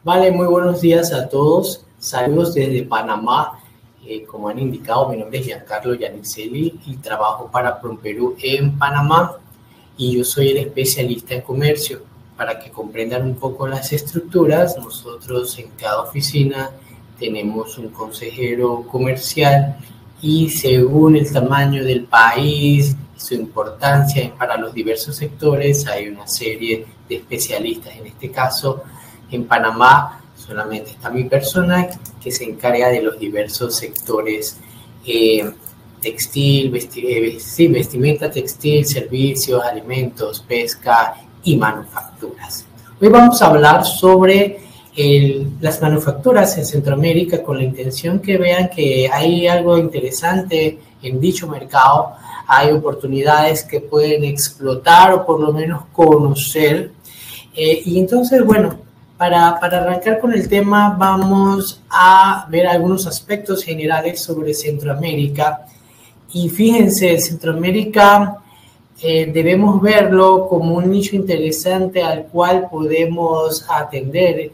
Vale, muy buenos días a todos. Saludos desde Panamá. Como han indicado, mi nombre es Giancarlo Yanicelli y trabajo para PROMPERÚ en Panamá y yo soy el especialista en comercio. Para que comprendan un poco las estructuras, nosotros en cada oficina tenemos un consejero comercial y según el tamaño del país, su importancia para los diversos sectores, hay una serie de especialistas. En este caso, en Panamá solamente está mi persona que se encarga de los diversos sectores textil, vestimenta textil, servicios, alimentos, pesca y manufacturas. Hoy vamos a hablar sobre las manufacturas en Centroamérica con la intención que vean que hay algo interesante en dicho mercado, hay oportunidades que pueden explotar o por lo menos conocer. Y entonces, bueno, para arrancar con el tema, vamos a ver algunos aspectos generales sobre Centroamérica. Y fíjense, Centroamérica debemos verlo como un nicho interesante al cual podemos atender.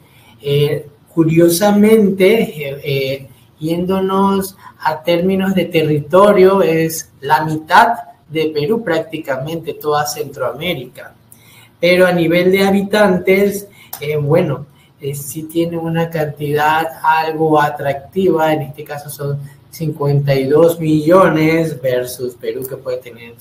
Curiosamente, yéndonos a términos de territorio, es la mitad de Perú, prácticamente toda Centroamérica. Pero a nivel de habitantes, sí tiene una cantidad algo atractiva, en este caso son 52 millones versus Perú que puede tener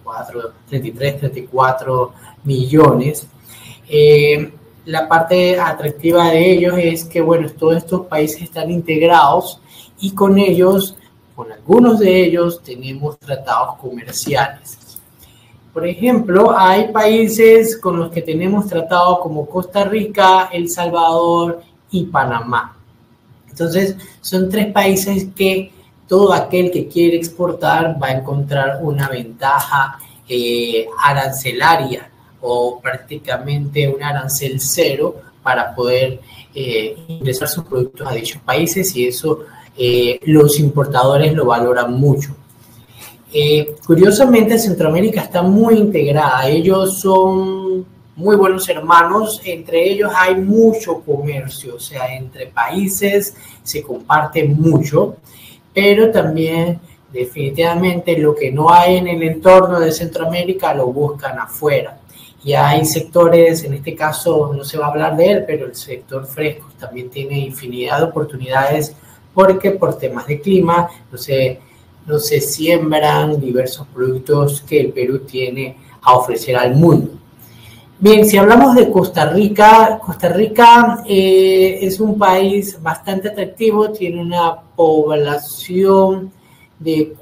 34 millones. La parte atractiva de ellos es que, bueno, todos estos países están integrados y con ellos, con algunos de ellos, tenemos tratados comerciales. Por ejemplo, hay países con los que tenemos tratados como Costa Rica, El Salvador y Panamá. Entonces, son tres países que todo aquel que quiere exportar va a encontrar una ventaja arancelaria o prácticamente un arancel cero para poder ingresar sus productos a dichos países y eso los importadores lo valoran mucho. Curiosamente, Centroamérica está muy integrada. Ellos son muy buenos hermanos. Entre ellos hay mucho comercio. O sea, entre países se comparte mucho. Pero también, definitivamente, lo que no hay en el entorno de Centroamérica lo buscan afuera. Y hay sectores, en este caso no se va a hablar de él, pero el sector fresco también tiene infinidad de oportunidades porque por temas de clima, no se siembran diversos productos que el Perú tiene a ofrecer al mundo. Bien, si hablamos de Costa Rica es un país bastante atractivo, tiene una población de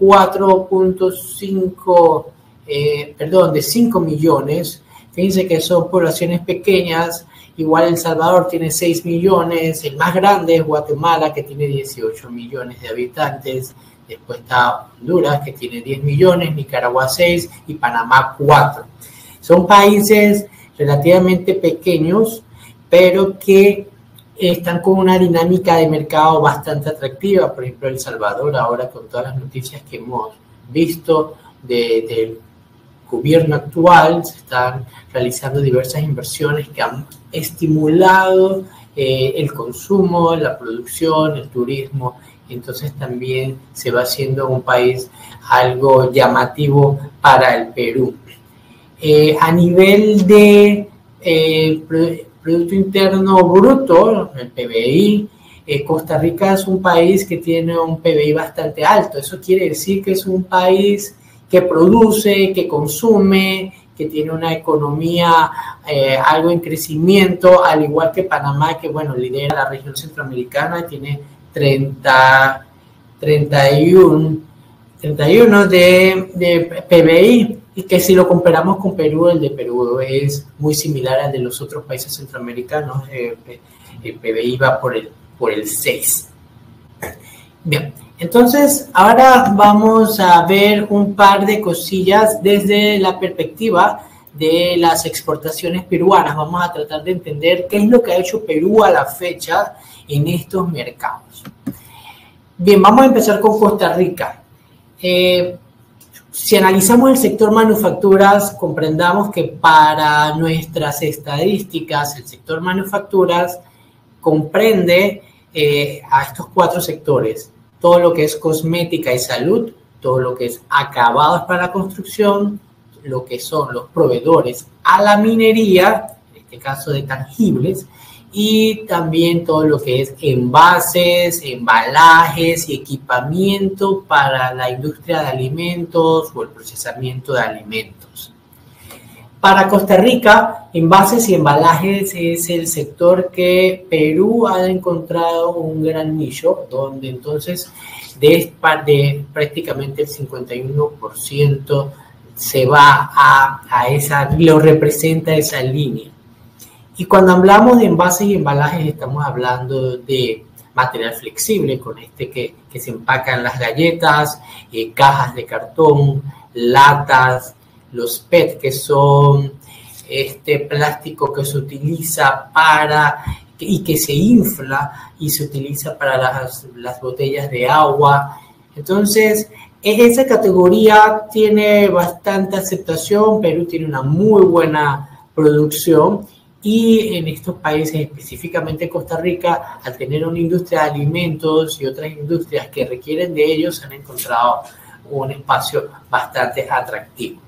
5 millones. Fíjense que son poblaciones pequeñas. Igual El Salvador tiene 6 millones, el más grande es Guatemala, que tiene 18 millones de habitantes. Después está Honduras, que tiene 10 millones, Nicaragua 6 y Panamá 4. Son países relativamente pequeños, pero que están con una dinámica de mercado bastante atractiva. Por ejemplo, El Salvador, ahora con todas las noticias que hemos visto del gobierno actual, se están realizando diversas inversiones que han estimulado el consumo, la producción, el turismo. Entonces también se va haciendo un país algo llamativo para el Perú. A nivel de Producto Interno Bruto, el PBI, Costa Rica es un país que tiene un PBI bastante alto. Eso quiere decir que es un país que produce, que consume, que tiene una economía algo en crecimiento, al igual que Panamá, que bueno, lidera la región centroamericana, tiene 31 de PBI, y que si lo comparamos con Perú, el de Perú es muy similar al de los otros países centroamericanos. El PBI va por el 6. Bien, entonces ahora vamos a ver un par de cosillas desde la perspectiva de las exportaciones peruanas. Vamos a tratar de entender qué es lo que ha hecho Perú a la fecha en estos mercados. Bien, vamos a empezar con Costa Rica. Si analizamos el sector manufacturas, comprendamos que para nuestras estadísticas, el sector manufacturas comprende a estos 4 sectores: todo lo que es cosmética y salud, todo lo que es acabados para la construcción, lo que son los proveedores a la minería, en este caso de tangibles, y también todo lo que es envases, embalajes y equipamiento para la industria de alimentos o el procesamiento de alimentos. Para Costa Rica, envases y embalajes es el sector que Perú ha encontrado un gran nicho, donde entonces de prácticamente el 51% se va a esa, lo representa esa línea. Y cuando hablamos de envases y embalajes, estamos hablando de material flexible, con que se empacan las galletas, cajas de cartón, latas, los PET, que son este plástico que se utiliza y que se infla y se utiliza para las botellas de agua. Entonces, esa categoría tiene bastante aceptación. Perú tiene una muy buena producción. Y en estos países, específicamente Costa Rica, al tener una industria de alimentos y otras industrias que requieren de ellos, han encontrado un espacio bastante atractivo.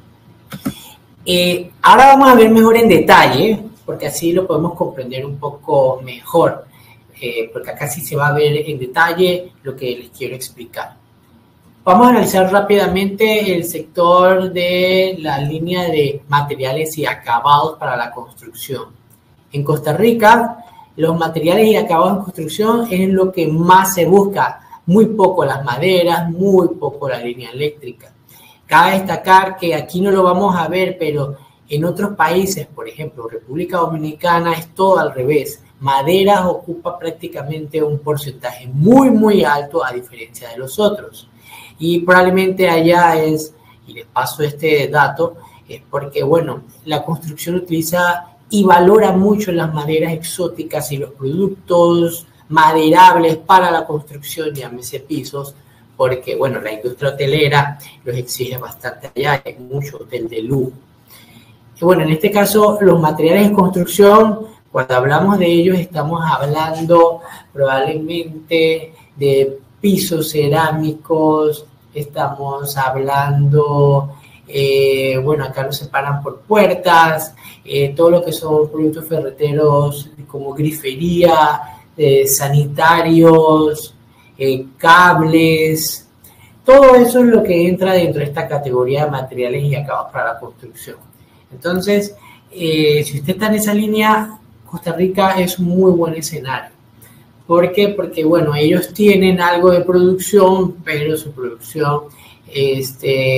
Ahora vamos a ver mejor en detalle, porque así lo podemos comprender un poco mejor, porque acá sí se va a ver en detalle lo que les quiero explicar. Vamos a analizar rápidamente el sector de la línea de materiales y acabados para la construcción. En Costa Rica, los materiales y acabados de construcción es lo que más se busca. Muy poco las maderas, muy poco la línea eléctrica. Cabe destacar que aquí no lo vamos a ver, pero en otros países, por ejemplo, República Dominicana, es todo al revés. Maderas ocupa prácticamente un porcentaje muy, muy alto a diferencia de los otros. Y probablemente allá y les paso este dato, es porque, bueno, la construcción utiliza y valora mucho las maderas exóticas y los productos maderables para la construcción, llámese pisos, porque, bueno, la industria hotelera los exige bastante allá, hay mucho hotel de lujo. Y bueno, en este caso, los materiales de construcción, cuando hablamos de ellos, estamos hablando probablemente de pisos cerámicos, estamos hablando, bueno, acá los separan por puertas, todo lo que son productos ferreteros como grifería, sanitarios, cables, todo eso es lo que entra dentro de esta categoría de materiales y acabados para la construcción. Entonces, si usted está en esa línea, Costa Rica es un muy buen escenario. ¿Por qué? Porque, bueno, ellos tienen algo de producción, pero su producción es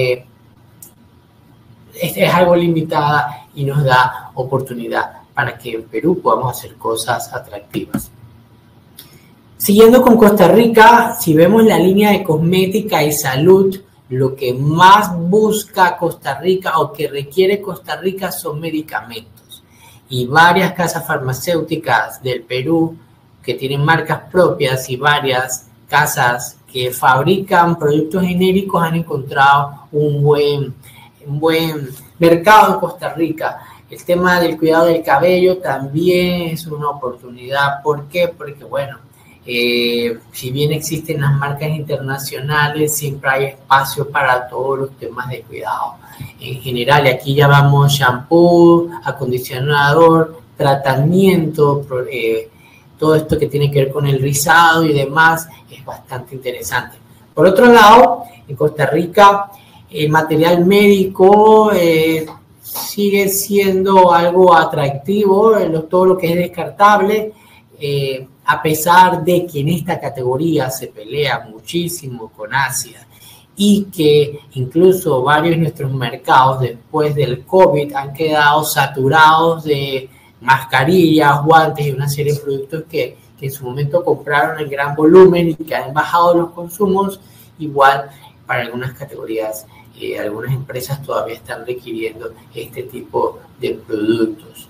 algo limitada y nos da oportunidad para que en Perú podamos hacer cosas atractivas. Siguiendo con Costa Rica, si vemos la línea de cosmética y salud, lo que más busca Costa Rica o que requiere Costa Rica son medicamentos. Y varias casas farmacéuticas del Perú que tienen marcas propias y varias casas que fabrican productos genéricos han encontrado un buen mercado en Costa Rica. El tema del cuidado del cabello también es una oportunidad. ¿Por qué? Porque, bueno, si bien existen las marcas internacionales, siempre hay espacio para todos los temas de cuidado. En general, aquí ya vamos shampoo, acondicionador, tratamiento, todo esto que tiene que ver con el rizado y demás es bastante interesante. Por otro lado, en Costa Rica, el material médico sigue siendo algo atractivo, todo lo que es descartable, a pesar de que en esta categoría se pelea muchísimo con Asia y que incluso varios de nuestros mercados después del COVID han quedado saturados de mascarillas, guantes y una serie de productos que en su momento compraron en gran volumen y que han bajado los consumos. Igual para algunas categorías, algunas empresas todavía están requiriendo este tipo de productos.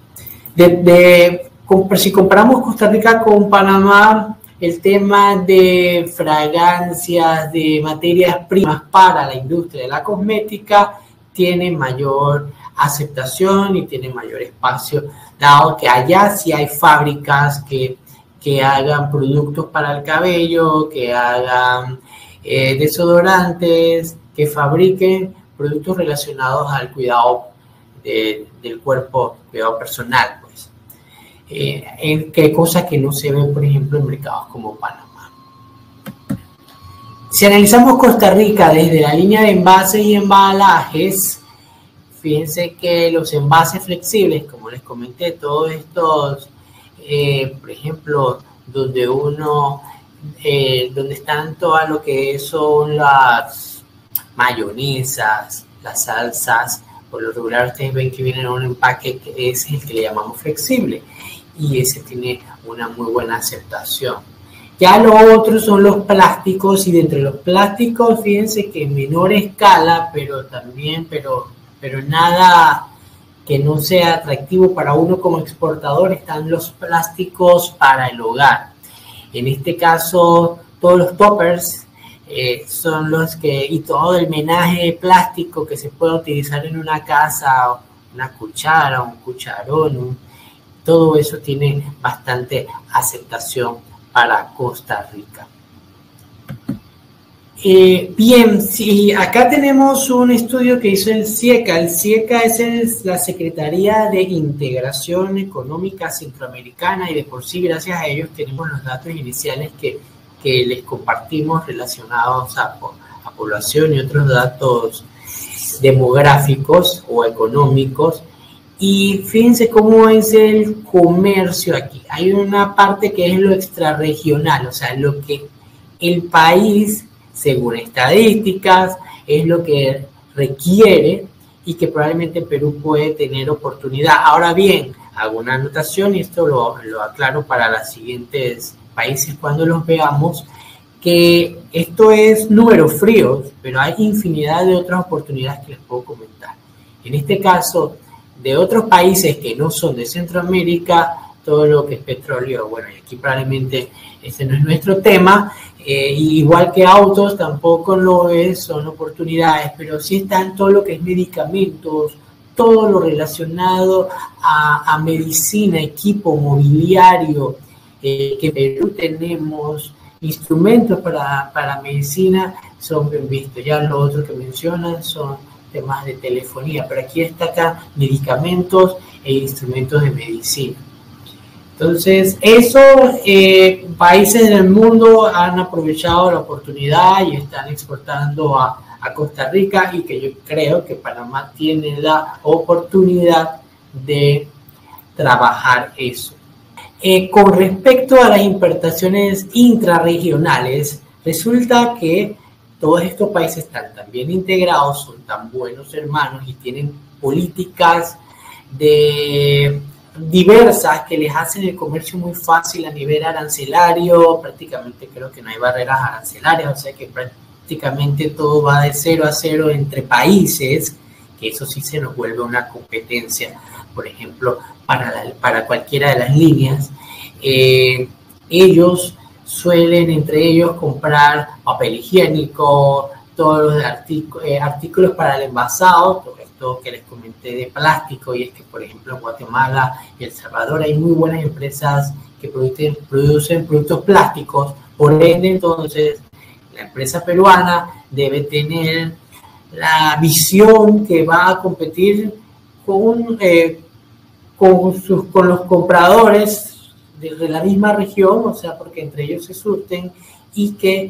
Si comparamos Costa Rica con Panamá, el tema de fragancias, de materias primas para la industria de la cosmética tiene mayor aceptación y tiene mayor espacio, dado que allá sí hay fábricas que que hagan productos para el cabello, que hagan desodorantes, que fabriquen productos relacionados al cuidado del cuerpo, cuidado personal, pues. Que cosas que no se ven, por ejemplo, en mercados como Panamá. Si analizamos Costa Rica desde la línea de envases y embalajes, fíjense que los envases flexibles, como les comenté, todos estos, por ejemplo, donde están todo lo que son las mayonesas, las salsas, por lo regular ustedes ven que vienen en un empaque que es el que le llamamos flexible, y ese tiene una muy buena aceptación. Ya lo otro son los plásticos, y de entre los plásticos, fíjense que en menor escala, pero nada que no sea atractivo para uno como exportador, están los plásticos para el hogar. En este caso, todos los toppers son los que, y todo el menaje de plástico que se puede utilizar en una casa, una cuchara, un cucharón, todo eso tiene bastante aceptación para Costa Rica. Bien, sí, acá tenemos un estudio que hizo el CIECA. El CIECA es la Secretaría de Integración Económica Centroamericana, y de por sí, gracias a ellos, tenemos los datos iniciales que les compartimos relacionados a población y otros datos demográficos o económicos. Y fíjense cómo es el comercio aquí. Hay una parte que es lo extrarregional, o sea, lo que el país, según estadísticas, es lo que requiere y que probablemente Perú puede tener oportunidad. Ahora bien, hago una anotación, y esto lo aclaro para los siguientes países cuando los veamos, que esto es números fríos, pero hay infinidad de otras oportunidades que les puedo comentar. En este caso, de otros países que no son de Centroamérica, todo lo que es petróleo, bueno, y aquí probablemente ese no es nuestro tema, igual que autos tampoco lo es, son oportunidades, pero sí están todo lo que es medicamentos, todo lo relacionado a medicina, equipo, mobiliario, que en Perú tenemos instrumentos para medicina, son bien vistos. Ya lo otro que mencionan son temas de telefonía, pero aquí destacan medicamentos e instrumentos de medicina. Entonces, esos países del mundo han aprovechado la oportunidad y están exportando a Costa Rica, y que yo creo que Panamá tiene la oportunidad de trabajar eso. Con respecto a las importaciones intrarregionales, resulta que todos estos países están tan bien integrados, son tan buenos hermanos y tienen políticas diversas que les hacen el comercio muy fácil a nivel arancelario. Prácticamente creo que no hay barreras arancelarias, o sea que prácticamente todo va de 0 a 0 entre países, que eso sí se nos vuelve una competencia, por ejemplo, para cualquiera de las líneas. Ellos suelen entre ellos comprar papel higiénico, todos los artículos para el envasado, todo esto que les comenté de plástico, y es que, por ejemplo, en Guatemala y El Salvador hay muy buenas empresas que producen productos plásticos. Por ende, entonces, la empresa peruana debe tener la visión que va a competir con los compradores de la misma región, o sea, porque entre ellos se surten, y que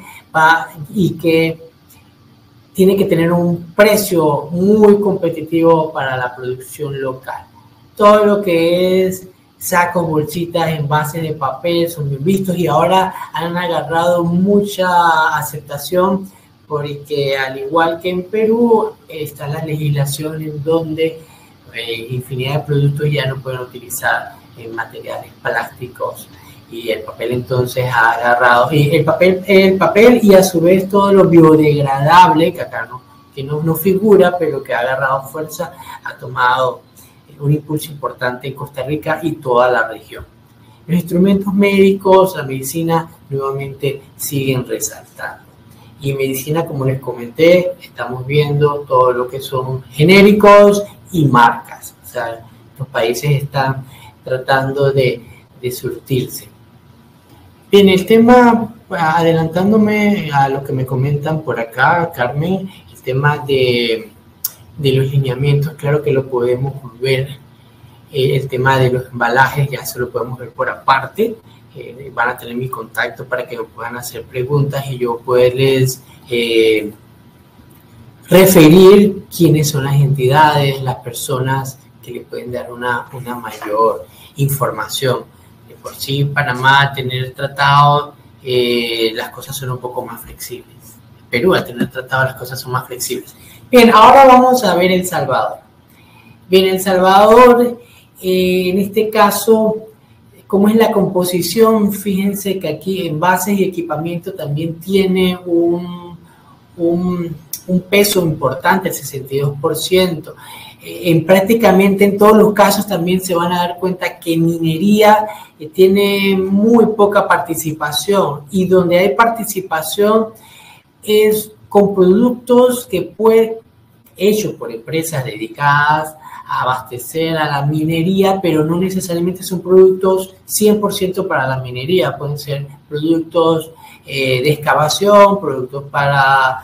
tiene que tener un precio muy competitivo para la producción local. Todo lo que es sacos, bolsitas, envases de papel son bien vistos, y ahora han agarrado mucha aceptación, porque al igual que en Perú está la legislación en donde infinidad de productos ya no pueden utilizar materiales plásticos, y el papel entonces ha agarrado, y el papel y a su vez todo lo biodegradable, que acá no figura, pero que ha agarrado fuerza, ha tomado un impulso importante en Costa Rica y toda la región. Los instrumentos médicos, la medicina, nuevamente siguen resaltando. Y medicina, como les comenté, estamos viendo todo lo que son genéricos y marcas. O sea, los países están tratando de surtirse. Bien, el tema, adelantándome a lo que me comentan por acá, Carmen, el tema de los lineamientos, claro que lo podemos ver. El tema de los embalajes ya se lo podemos ver por aparte. Van a tener mi contacto para que me puedan hacer preguntas y yo poderles referir quiénes son las entidades, las personas que le pueden dar una mayor información. De por sí, Panamá, tener tratado, las cosas son un poco más flexibles. Perú, al tener tratado, las cosas son más flexibles. Bien, ahora vamos a ver El Salvador. Bien, El Salvador, en este caso, ¿cómo es la composición? Fíjense que aquí envases y equipamiento también tiene un peso importante, el 62%. Prácticamente en todos los casos también se van a dar cuenta que minería tiene muy poca participación, y donde hay participación es con productos que pueden hechos por empresas dedicadas a abastecer a la minería, pero no necesariamente son productos 100% para la minería. Pueden ser productos de excavación, productos para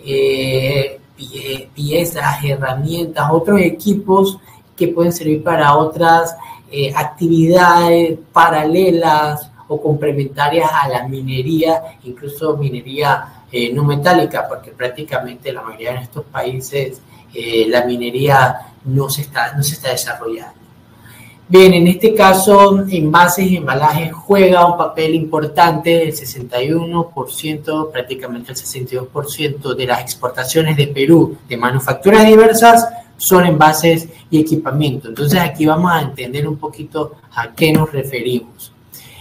piezas, herramientas, otros equipos que pueden servir para otras actividades paralelas o complementarias a la minería, incluso minería no metálica, porque prácticamente la mayoría de estos países la minería no se está desarrollando. Bien, en este caso, envases y embalajes juega un papel importante. El 61%, prácticamente el 62% de las exportaciones de Perú de manufacturas diversas son envases y equipamiento. Entonces aquí vamos a entender un poquito a qué nos referimos.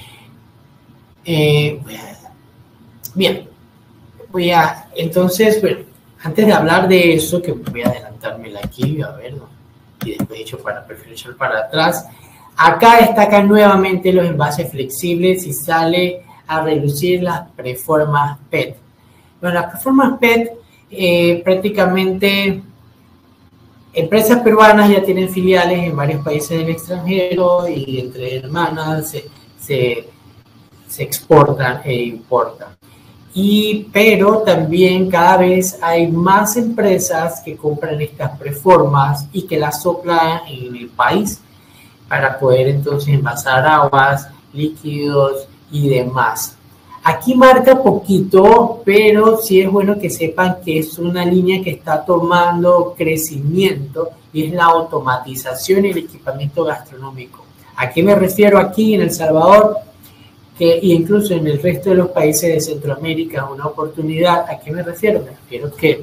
Bien, entonces, bueno, antes de hablar de eso, que voy a adelantármela aquí, a ver, ¿no? Y después hecho prefiero para atrás. Acá destacan nuevamente los envases flexibles y sale a reducir las preformas PET. Bueno, las preformas PET prácticamente empresas peruanas ya tienen filiales en varios países del extranjero y entre hermanas se exportan e importan. Pero también cada vez hay más empresas que compran estas preformas y que las soplan en el país para poder entonces envasar aguas, líquidos y demás. Aquí marca poquito, pero sí es bueno que sepan que es una línea que está tomando crecimiento y es la automatización y el equipamiento gastronómico. ¿A qué me refiero aquí en El Salvador? Y incluso en el resto de los países de Centroamérica una oportunidad. ¿A qué me refiero? Me refiero que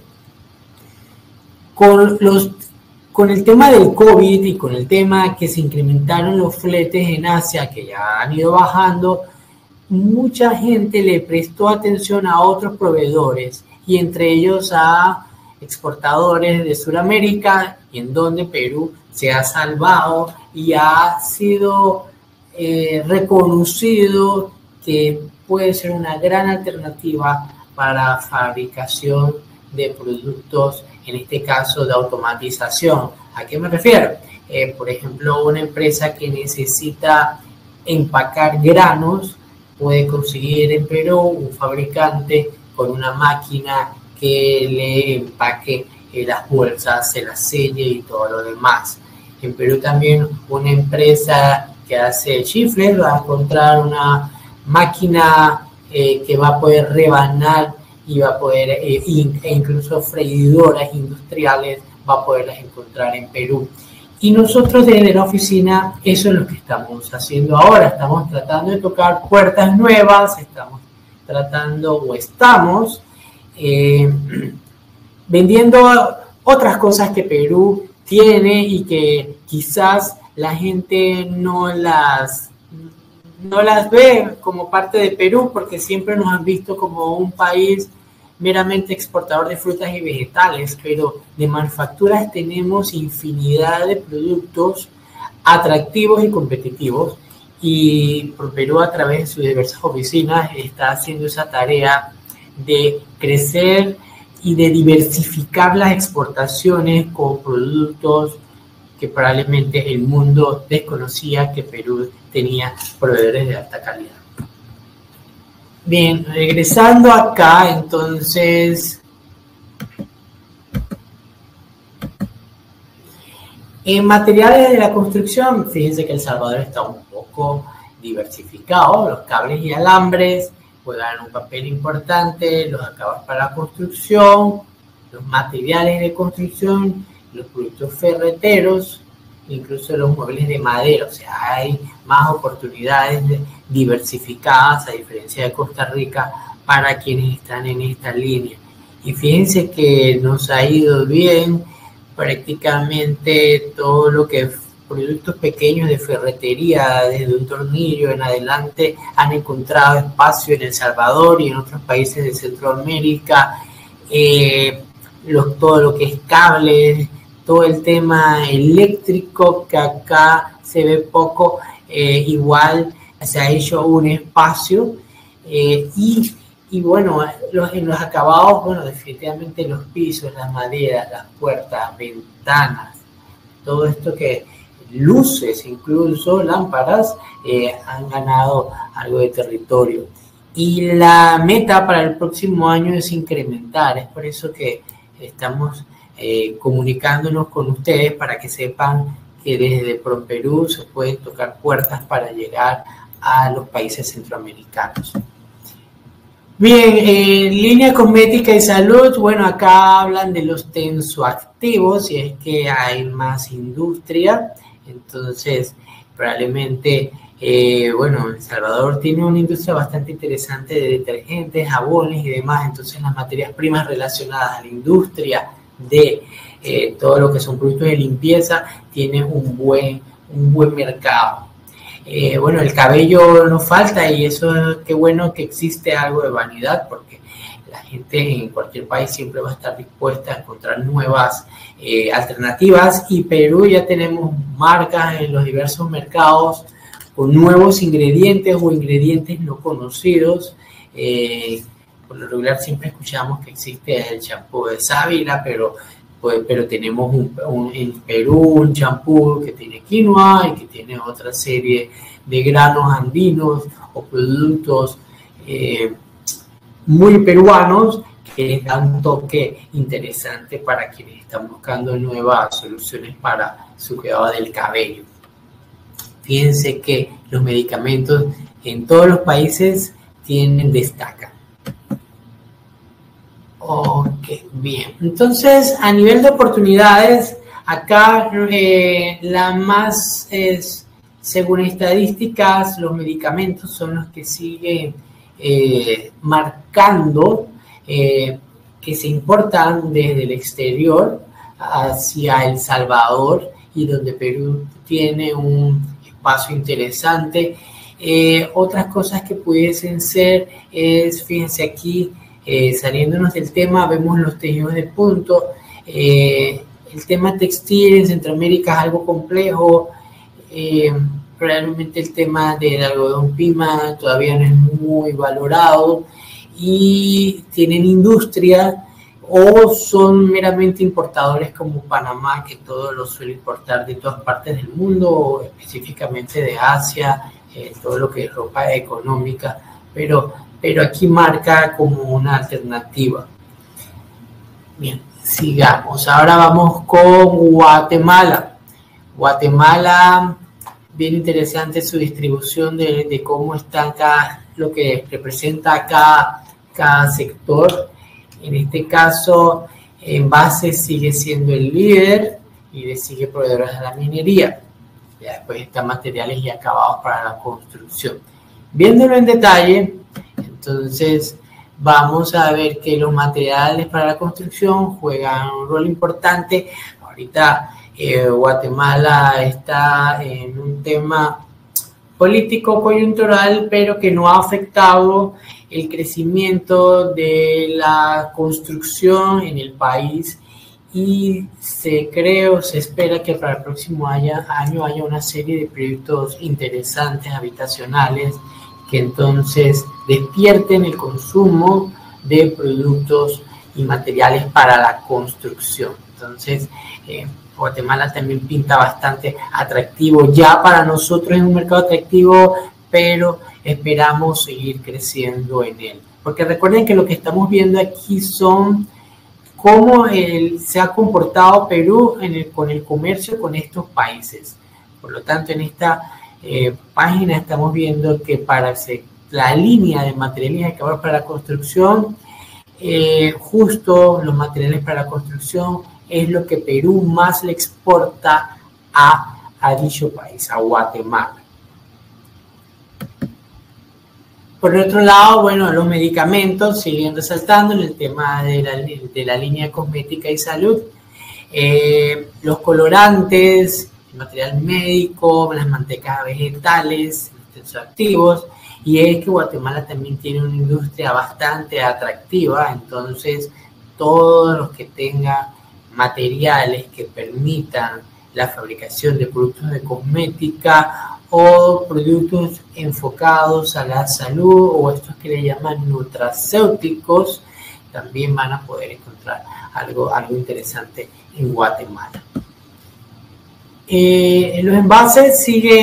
con el tema del COVID y con el tema que se incrementaron los fletes en Asia, que ya han ido bajando, mucha gente le prestó atención a otros proveedores y entre ellos a exportadores de Sudamérica, y en donde Perú se ha salvado y ha sido reconocido que puede ser una gran alternativa para fabricación de productos, en este caso de automatización. ¿A qué me refiero? Por ejemplo, una empresa que necesita empacar granos puede conseguir en Perú un fabricante con una máquina que le empaque las bolsas, se las selle y todo lo demás. En Perú también una empresa que hace chifles va a encontrar una máquina que va a poder rebanar y va a poder, e incluso freidoras industriales va a poderlas encontrar en Perú. Y nosotros desde la oficina eso es lo que estamos haciendo ahora. Estamos tratando de tocar puertas nuevas, estamos vendiendo otras cosas que Perú tiene y que quizás la gente no las ve como parte de Perú, porque siempre nos han visto como un país meramente exportador de frutas y vegetales, pero de manufacturas tenemos infinidad de productos atractivos y competitivos, y Perú a través de sus diversas oficinas está haciendo esa tarea de crecer y de diversificar las exportaciones con productos que probablemente el mundo desconocía que Perú tenía proveedores de alta calidad. Bien, regresando acá, entonces, en materiales de la construcción, fíjense que El Salvador está un poco diversificado. Los cables y alambres juegan un papel importante, los acabados para la construcción, los materiales de construcción, los productos ferreteros, incluso los muebles de madera. O sea, hay más oportunidades diversificadas, a diferencia de Costa Rica, para quienes están en esta línea. Y fíjense que nos ha ido bien prácticamente todo lo que productos pequeños de ferretería, desde un tornillo en adelante, han encontrado espacio en El Salvador y en otros países de Centroamérica. Todo lo que es cables, todo el tema eléctrico, que acá se ve poco, igual se ha hecho un espacio. Y bueno, en los acabados, bueno, definitivamente los pisos, las maderas, las puertas, ventanas, todo esto que luces, incluso lámparas, han ganado algo de territorio. Y la meta para el próximo año es incrementar. Es por eso que estamos comunicándonos con ustedes, para que sepan que desde PROMPERÚ se pueden tocar puertas para llegar a los países centroamericanos. Bien, línea cosmética y salud, bueno, acá hablan de los tensoactivos, y es que hay más industria. Entonces, probablemente, bueno, El Salvador tiene una industria bastante interesante de detergentes, jabones y demás. Entonces, las materias primas relacionadas a la industria de todo lo que son productos de limpieza tienen un buen mercado. Bueno, el cabello no falta, y eso, qué bueno que existe algo de vanidad, porque la gente en cualquier país siempre va a estar dispuesta a encontrar nuevas alternativas, y Perú ya tenemos marcas en los diversos mercados con nuevos ingredientes o ingredientes no conocidos. Por lo regular siempre escuchamos que existe el champú de sábila, pero tenemos en Perú un champú que tiene quinoa y que tiene otra serie de granos andinos o productos muy peruanos, que les dan un toque interesante para quienes están buscando nuevas soluciones para su cuidado del cabello. Fíjense que los medicamentos en todos los países destacan. Ok, bien. Entonces, a nivel de oportunidades, acá la más es, según estadísticas, los medicamentos son los que siguen marcando, que se importan desde el exterior hacia El Salvador, y donde Perú tiene un espacio interesante. Otras cosas que pudiesen ser fíjense aquí, saliéndonos del tema, vemos los tejidos de punto. El tema textil en Centroamérica es algo complejo. Probablemente el tema del algodón pima todavía no es muy valorado, y tienen industria, o son meramente importadores como Panamá, que todo lo suele importar de todas partes del mundo, específicamente de Asia, todo lo que es ropa económica, pero aquí marca como una alternativa. Bien, sigamos. Ahora vamos con Guatemala. Guatemala, bien interesante su distribución de cómo está acá, lo que representa cada sector. En este caso, Envases sigue siendo el líder y le sigue proveedores de la minería. Ya después están materiales y acabados para la construcción. Viéndolo en detalle, entonces vamos a ver que los materiales para la construcción juegan un rol importante. Ahorita Guatemala está en un tema político coyuntural, pero que no ha afectado el crecimiento de la construcción en el país, y se espera que para el próximo año haya una serie de proyectos interesantes habitacionales que entonces despierten el consumo de productos y materiales para la construcción. Entonces, Guatemala también pinta bastante atractivo. Ya para nosotros es un mercado atractivo, pero esperamos seguir creciendo en él. Porque recuerden que lo que estamos viendo aquí son cómo se ha comportado Perú con el comercio con estos países. Por lo tanto, en esta página estamos viendo que para la línea de materiales acabados para la construcción, justo los materiales para la construcción es lo que Perú más le exporta a dicho país, a Guatemala. Por otro lado, bueno, los medicamentos siguen resaltando en el tema de la línea cosmética y salud. Los colorantes, el material médico, las mantecas vegetales, los tensoactivos, y es que Guatemala también tiene una industria bastante atractiva, entonces todos los que tengan materiales que permitan la fabricación de productos de cosmética o productos enfocados a la salud o estos que le llaman nutracéuticos, también van a poder encontrar algo interesante en Guatemala. Los envases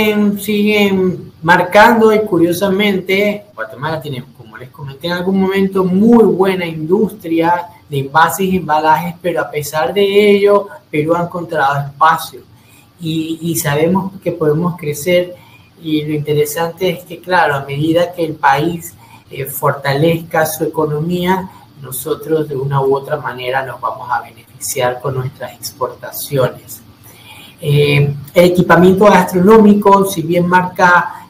siguen marcando, y curiosamente Guatemala tiene, como les comenté en algún momento, muy buena industria de envases y embalajes, pero a pesar de ello Perú ha encontrado espacio y sabemos que podemos crecer, y lo interesante es que, claro, a medida que el país fortalezca su economía, nosotros de una u otra manera nos vamos a beneficiar con nuestras exportaciones. El equipamiento gastronómico, si bien marca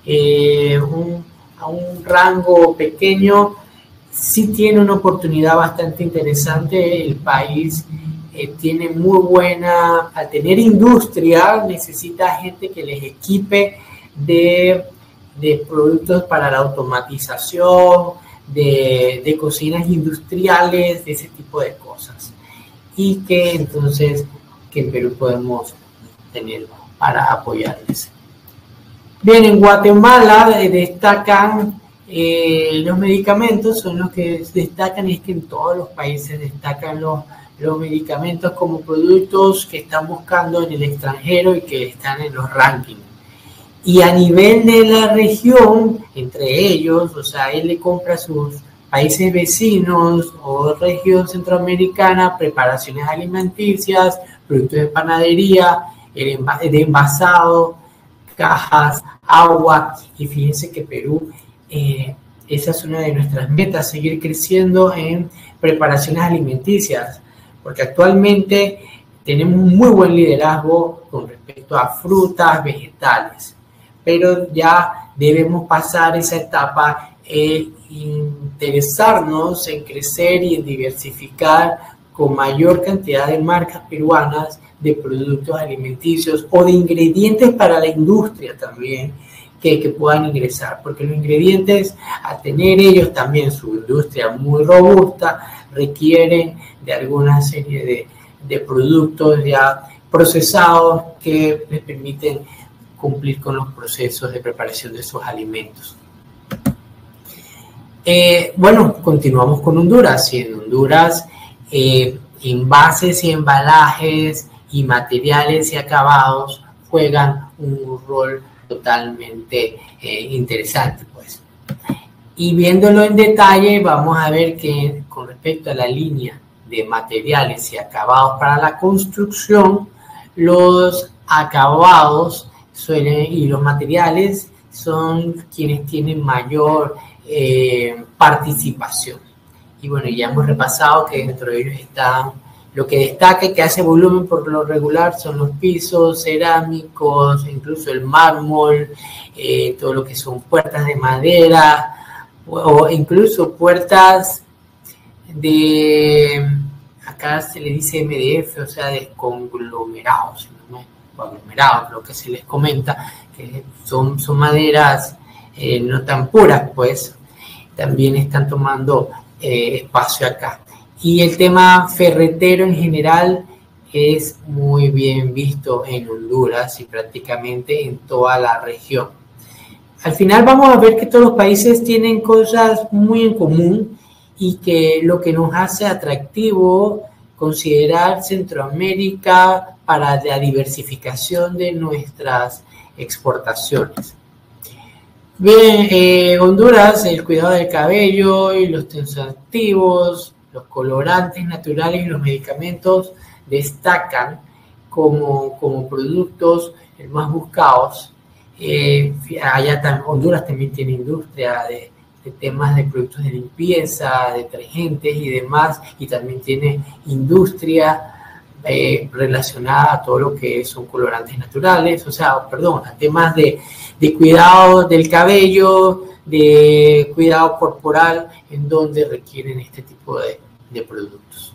a un rango pequeño, sí tiene una oportunidad bastante interesante. El país tiene muy buena, al tener industria, necesita gente que les equipe de productos para la automatización, de cocinas industriales, de ese tipo de cosas. Y que entonces, que en Perú podemos tener para apoyarles. Bien, en Guatemala destacan los medicamentos, son los que destacan, y es que en todos los países destacan los medicamentos como productos que están buscando en el extranjero y que están en los rankings. Y a nivel de la región, entre ellos, o sea, él le compra a sus países vecinos o región centroamericana preparaciones alimenticias, productos de panadería, de envasado, cajas, agua, y fíjense que Perú, esa es una de nuestras metas, seguir creciendo en preparaciones alimenticias, porque actualmente tenemos un muy buen liderazgo con respecto a frutas, vegetales, pero ya debemos pasar esa etapa e interesarnos en crecer y en diversificar con mayor cantidad de marcas peruanas de productos alimenticios o de ingredientes para la industria también que puedan ingresar, porque los ingredientes, al tener ellos también su industria muy robusta, requieren de alguna serie de productos ya procesados que les permiten cumplir con los procesos de preparación de sus alimentos. Bueno, continuamos con Honduras, y en Honduras envases y embalajes y materiales y acabados juegan un rol totalmente interesante, pues. Y viéndolo en detalle, vamos a ver que con respecto a la línea de materiales y acabados para la construcción, los acabados y los materiales son quienes tienen mayor participación. Y bueno, ya hemos repasado que dentro de ellos están, lo que destaca y que hace volumen por lo regular son los pisos cerámicos, incluso el mármol, todo lo que son puertas de madera, o incluso puertas de, acá se le dice MDF, o sea, de conglomerados, lo que se les comenta, que son maderas no tan puras, pues también están tomando espacio acá. Y el tema ferretero en general es muy bien visto en Honduras y prácticamente en toda la región. Al final vamos a ver que todos los países tienen cosas muy en común, y que lo que nos hace atractivo considerar Centroamérica para la diversificación de nuestras exportaciones. Bien, Honduras, el cuidado del cabello y los tensoactivos, los colorantes naturales y los medicamentos destacan como productos más buscados. Honduras también tiene industria de temas de productos de limpieza, detergentes y demás, y también tiene industria relacionada a todo lo que son colorantes naturales, a temas de cuidado del cabello, de cuidado corporal, en donde requieren este tipo de productos.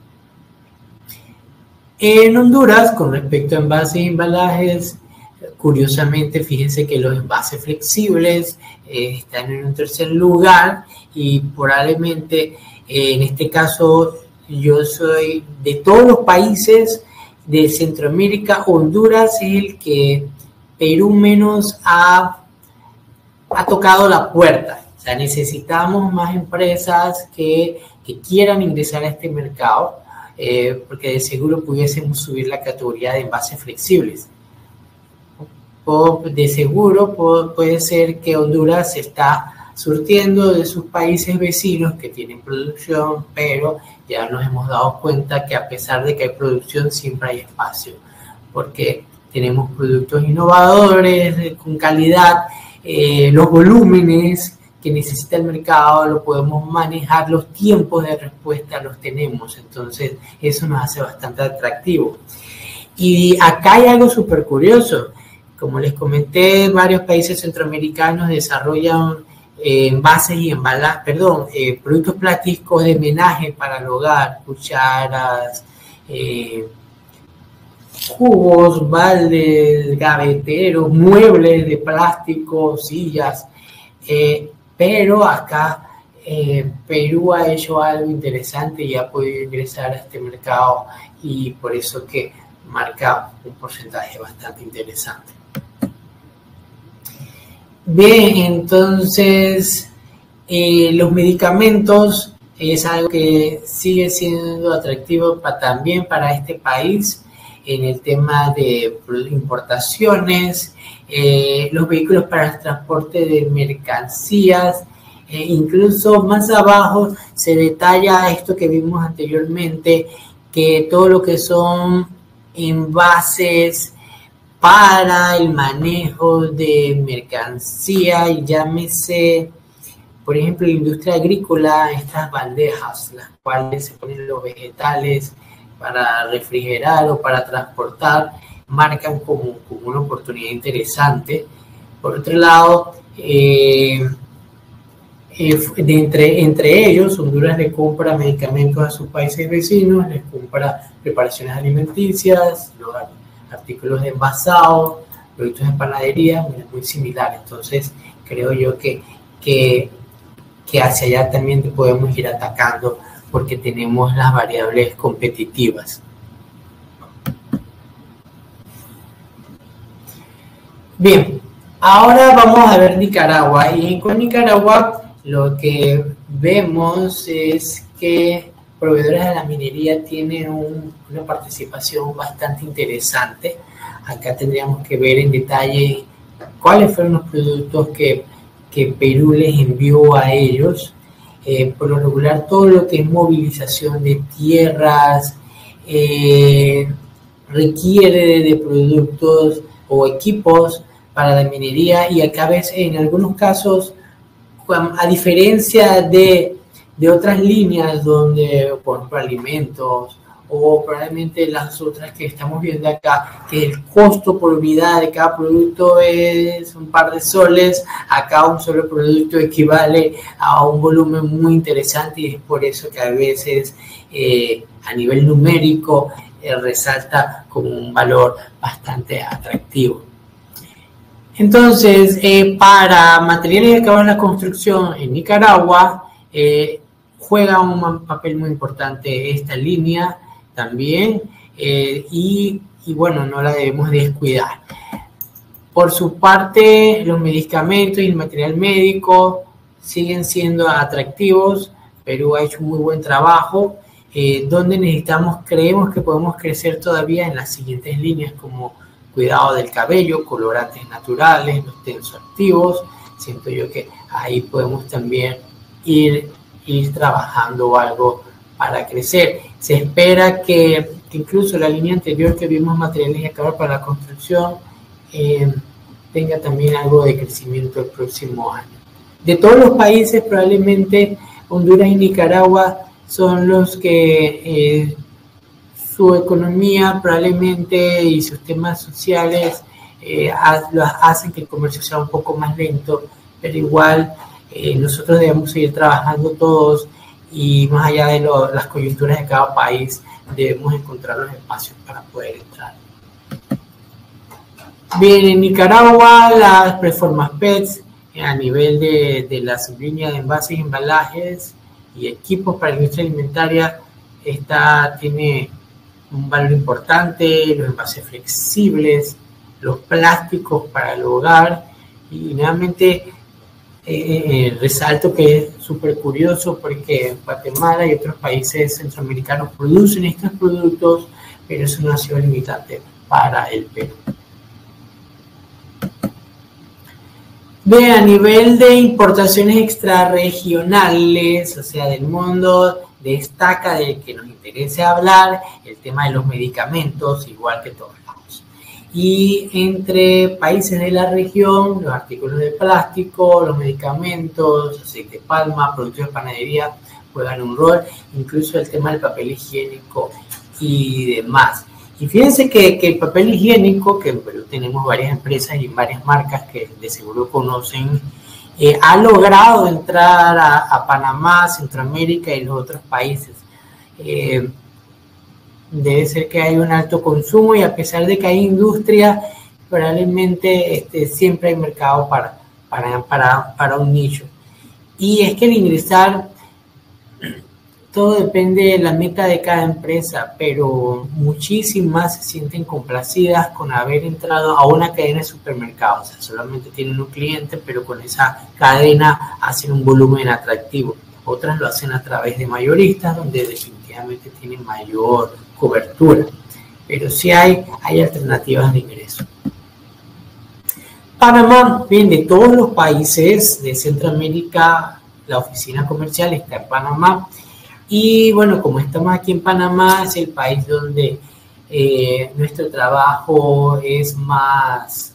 En Honduras, con respecto a envases y embalajes, curiosamente, fíjense que los envases flexibles están en un tercer lugar y probablemente en este caso yo soy de todos los países de Centroamérica, Honduras es el que Perú menos ha tocado la puerta. O sea, necesitamos más empresas que quieran ingresar a este mercado, porque de seguro pudiésemos subir la categoría de envases flexibles. De seguro puede ser que Honduras se está surtiendo de sus países vecinos que tienen producción, pero ya nos hemos dado cuenta que a pesar de que hay producción, siempre hay espacio, porque tenemos productos innovadores, con calidad, los volúmenes que necesita el mercado lo podemos manejar, los tiempos de respuesta los tenemos, entonces eso nos hace bastante atractivo. Y acá hay algo súper curioso. Como les comenté, varios países centroamericanos desarrollan envases y productos plásticos de menaje para el hogar, cucharas, cubos, baldes, gaveteros, muebles de plástico, sillas, pero acá Perú ha hecho algo interesante y ha podido ingresar a este mercado y por eso que marca un porcentaje bastante interesante. Bien, entonces los medicamentos es algo que sigue siendo atractivo también para este país en el tema de importaciones, los vehículos para el transporte de mercancías, incluso más abajo se detalla esto que vimos anteriormente, que todo lo que son envases para el manejo de mercancía, y llámese, por ejemplo, la industria agrícola, estas bandejas, las cuales se ponen los vegetales para refrigerar o para transportar, marcan como una oportunidad interesante. Por otro lado, entre ellos, Honduras le compra medicamentos a sus países vecinos, les compra preparaciones alimenticias, los artículos de envasado, productos de panadería, muy similares. Entonces, creo yo que hacia allá también podemos ir atacando porque tenemos las variables competitivas. Bien, ahora vamos a ver Nicaragua. Y con Nicaragua lo que vemos es que proveedores de la minería tienen una participación bastante interesante. Acá tendríamos que ver en detalle cuáles fueron los productos que Perú les envió a ellos. Por lo regular, todo lo que es movilización de tierras requiere de productos o equipos para la minería, y acá ves en algunos casos, a diferencia de otras líneas donde, por ejemplo, alimentos o probablemente las otras que estamos viendo acá, que el costo por unidad de cada producto es un par de soles, acá un solo producto equivale a un volumen muy interesante, y es por eso que a veces a nivel numérico resalta como un valor bastante atractivo. Entonces, para materiales de acabado en la construcción en Nicaragua, juega un papel muy importante esta línea también, y bueno, no la debemos descuidar. Por su parte, los medicamentos y el material médico siguen siendo atractivos. Perú ha hecho un muy buen trabajo, donde creemos que podemos crecer todavía en las siguientes líneas, como cuidado del cabello, colorantes naturales, los tensoactivos, siento yo que ahí podemos también ir trabajando algo para crecer. Se espera que incluso la línea anterior que vimos, materiales y acabados para la construcción, tenga también algo de crecimiento el próximo año. De todos los países, probablemente Honduras y Nicaragua son los que su economía probablemente y sus temas sociales hacen que el comercio sea un poco más lento, pero igual nosotros debemos seguir trabajando todos y más allá de las coyunturas de cada país, debemos encontrar los espacios para poder entrar. Bien, en Nicaragua las preformas PETs a nivel de la sublínea de envases y embalajes y equipos para la industria alimentaria tiene un valor importante, los envases flexibles, los plásticos para el hogar y nuevamente resalto que es súper curioso porque Guatemala y otros países centroamericanos producen estos productos, pero eso no ha sido limitante para el Perú. Bien, a nivel de importaciones extrarregionales, o sea, del mundo, destaca del que nos interesa hablar el tema de los medicamentos, igual que todos lados. Y entre países de la región, los artículos de plástico, los medicamentos, aceite de palma, productos de panadería juegan un rol, incluso el tema del papel higiénico y demás. Y fíjense que el papel higiénico, que en Perú tenemos varias empresas y varias marcas que de seguro conocen, ha logrado entrar a Panamá, Centroamérica y los otros países. Debe ser que hay un alto consumo y a pesar de que hay industria, probablemente siempre hay mercado para un nicho. Y es que el ingresar, todo depende de la meta de cada empresa, pero muchísimas se sienten complacidas con haber entrado a una cadena de supermercados. O sea, solamente tienen un cliente, pero con esa cadena hacen un volumen atractivo. Otras lo hacen a través de mayoristas, donde definitivamente tienen mayor cobertura. Pero sí hay alternativas de ingreso. Panamá, bien, de todos los países de Centroamérica, la oficina comercial está en Panamá. Y bueno, como estamos aquí en Panamá, es el país donde nuestro trabajo es más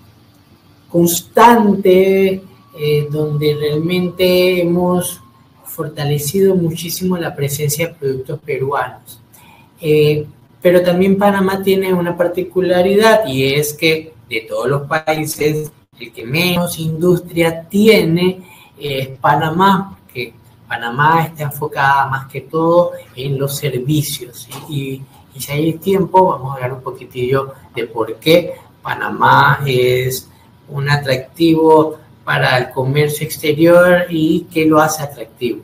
constante, donde realmente hemos fortalecido muchísimo la presencia de productos peruanos. Pero también Panamá tiene una particularidad y es que de todos los países, el que menos industria tiene es Panamá, que Panamá está enfocada más que todo en los servicios. Y si hay tiempo, vamos a hablar un poquitillo de por qué Panamá es un atractivo para el comercio exterior y qué lo hace atractivo.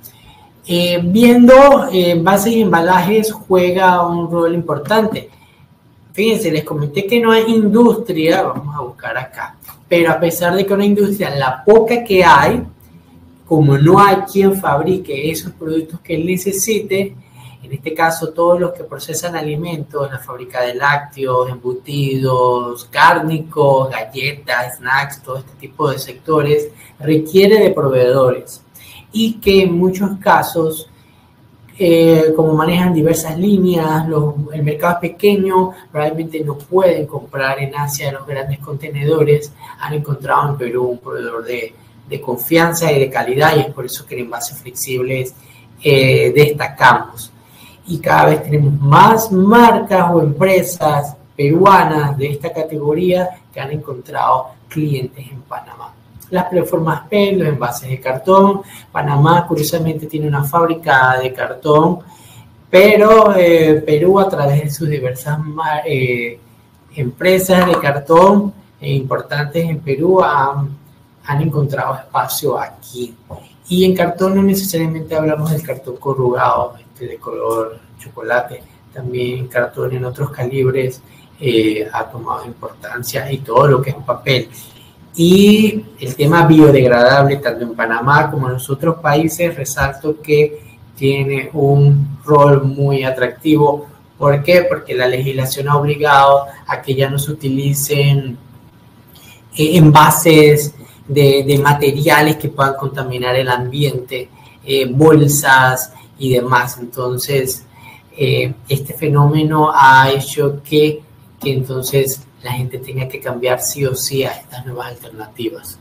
Viendo envases y embalajes juega un rol importante. Fíjense, les comenté que no hay industria, vamos a buscar acá, pero a pesar de que no hay industria, la poca que hay, como no hay quien fabrique esos productos que él necesite, en este caso todos los que procesan alimentos, la fábrica de lácteos, embutidos, cárnicos, galletas, snacks, todo este tipo de sectores, requiere de proveedores y que en muchos casos, como manejan diversas líneas, el mercado es pequeño, probablemente no pueden comprar en Asia los grandes contenedores, han encontrado en Perú un proveedor de confianza y de calidad y es por eso que en envases flexibles destacamos. Y cada vez tenemos más marcas o empresas peruanas de esta categoría que han encontrado clientes en Panamá. Las plataformas PET, los envases de cartón. Panamá, curiosamente, tiene una fábrica de cartón, pero Perú, a través de sus diversas empresas de cartón importantes en Perú, han encontrado espacio aquí. Y en cartón no necesariamente hablamos del cartón corrugado, de color chocolate, también cartón en otros calibres ha tomado importancia y todo lo que es papel. Y el tema biodegradable, tanto en Panamá como en los otros países, resalto que tiene un rol muy atractivo. ¿Por qué? Porque la legislación ha obligado a que ya no se utilicen envases de materiales que puedan contaminar el ambiente, bolsas y demás. Entonces, este fenómeno ha hecho que entonces la gente tenga que cambiar sí o sí a estas nuevas alternativas.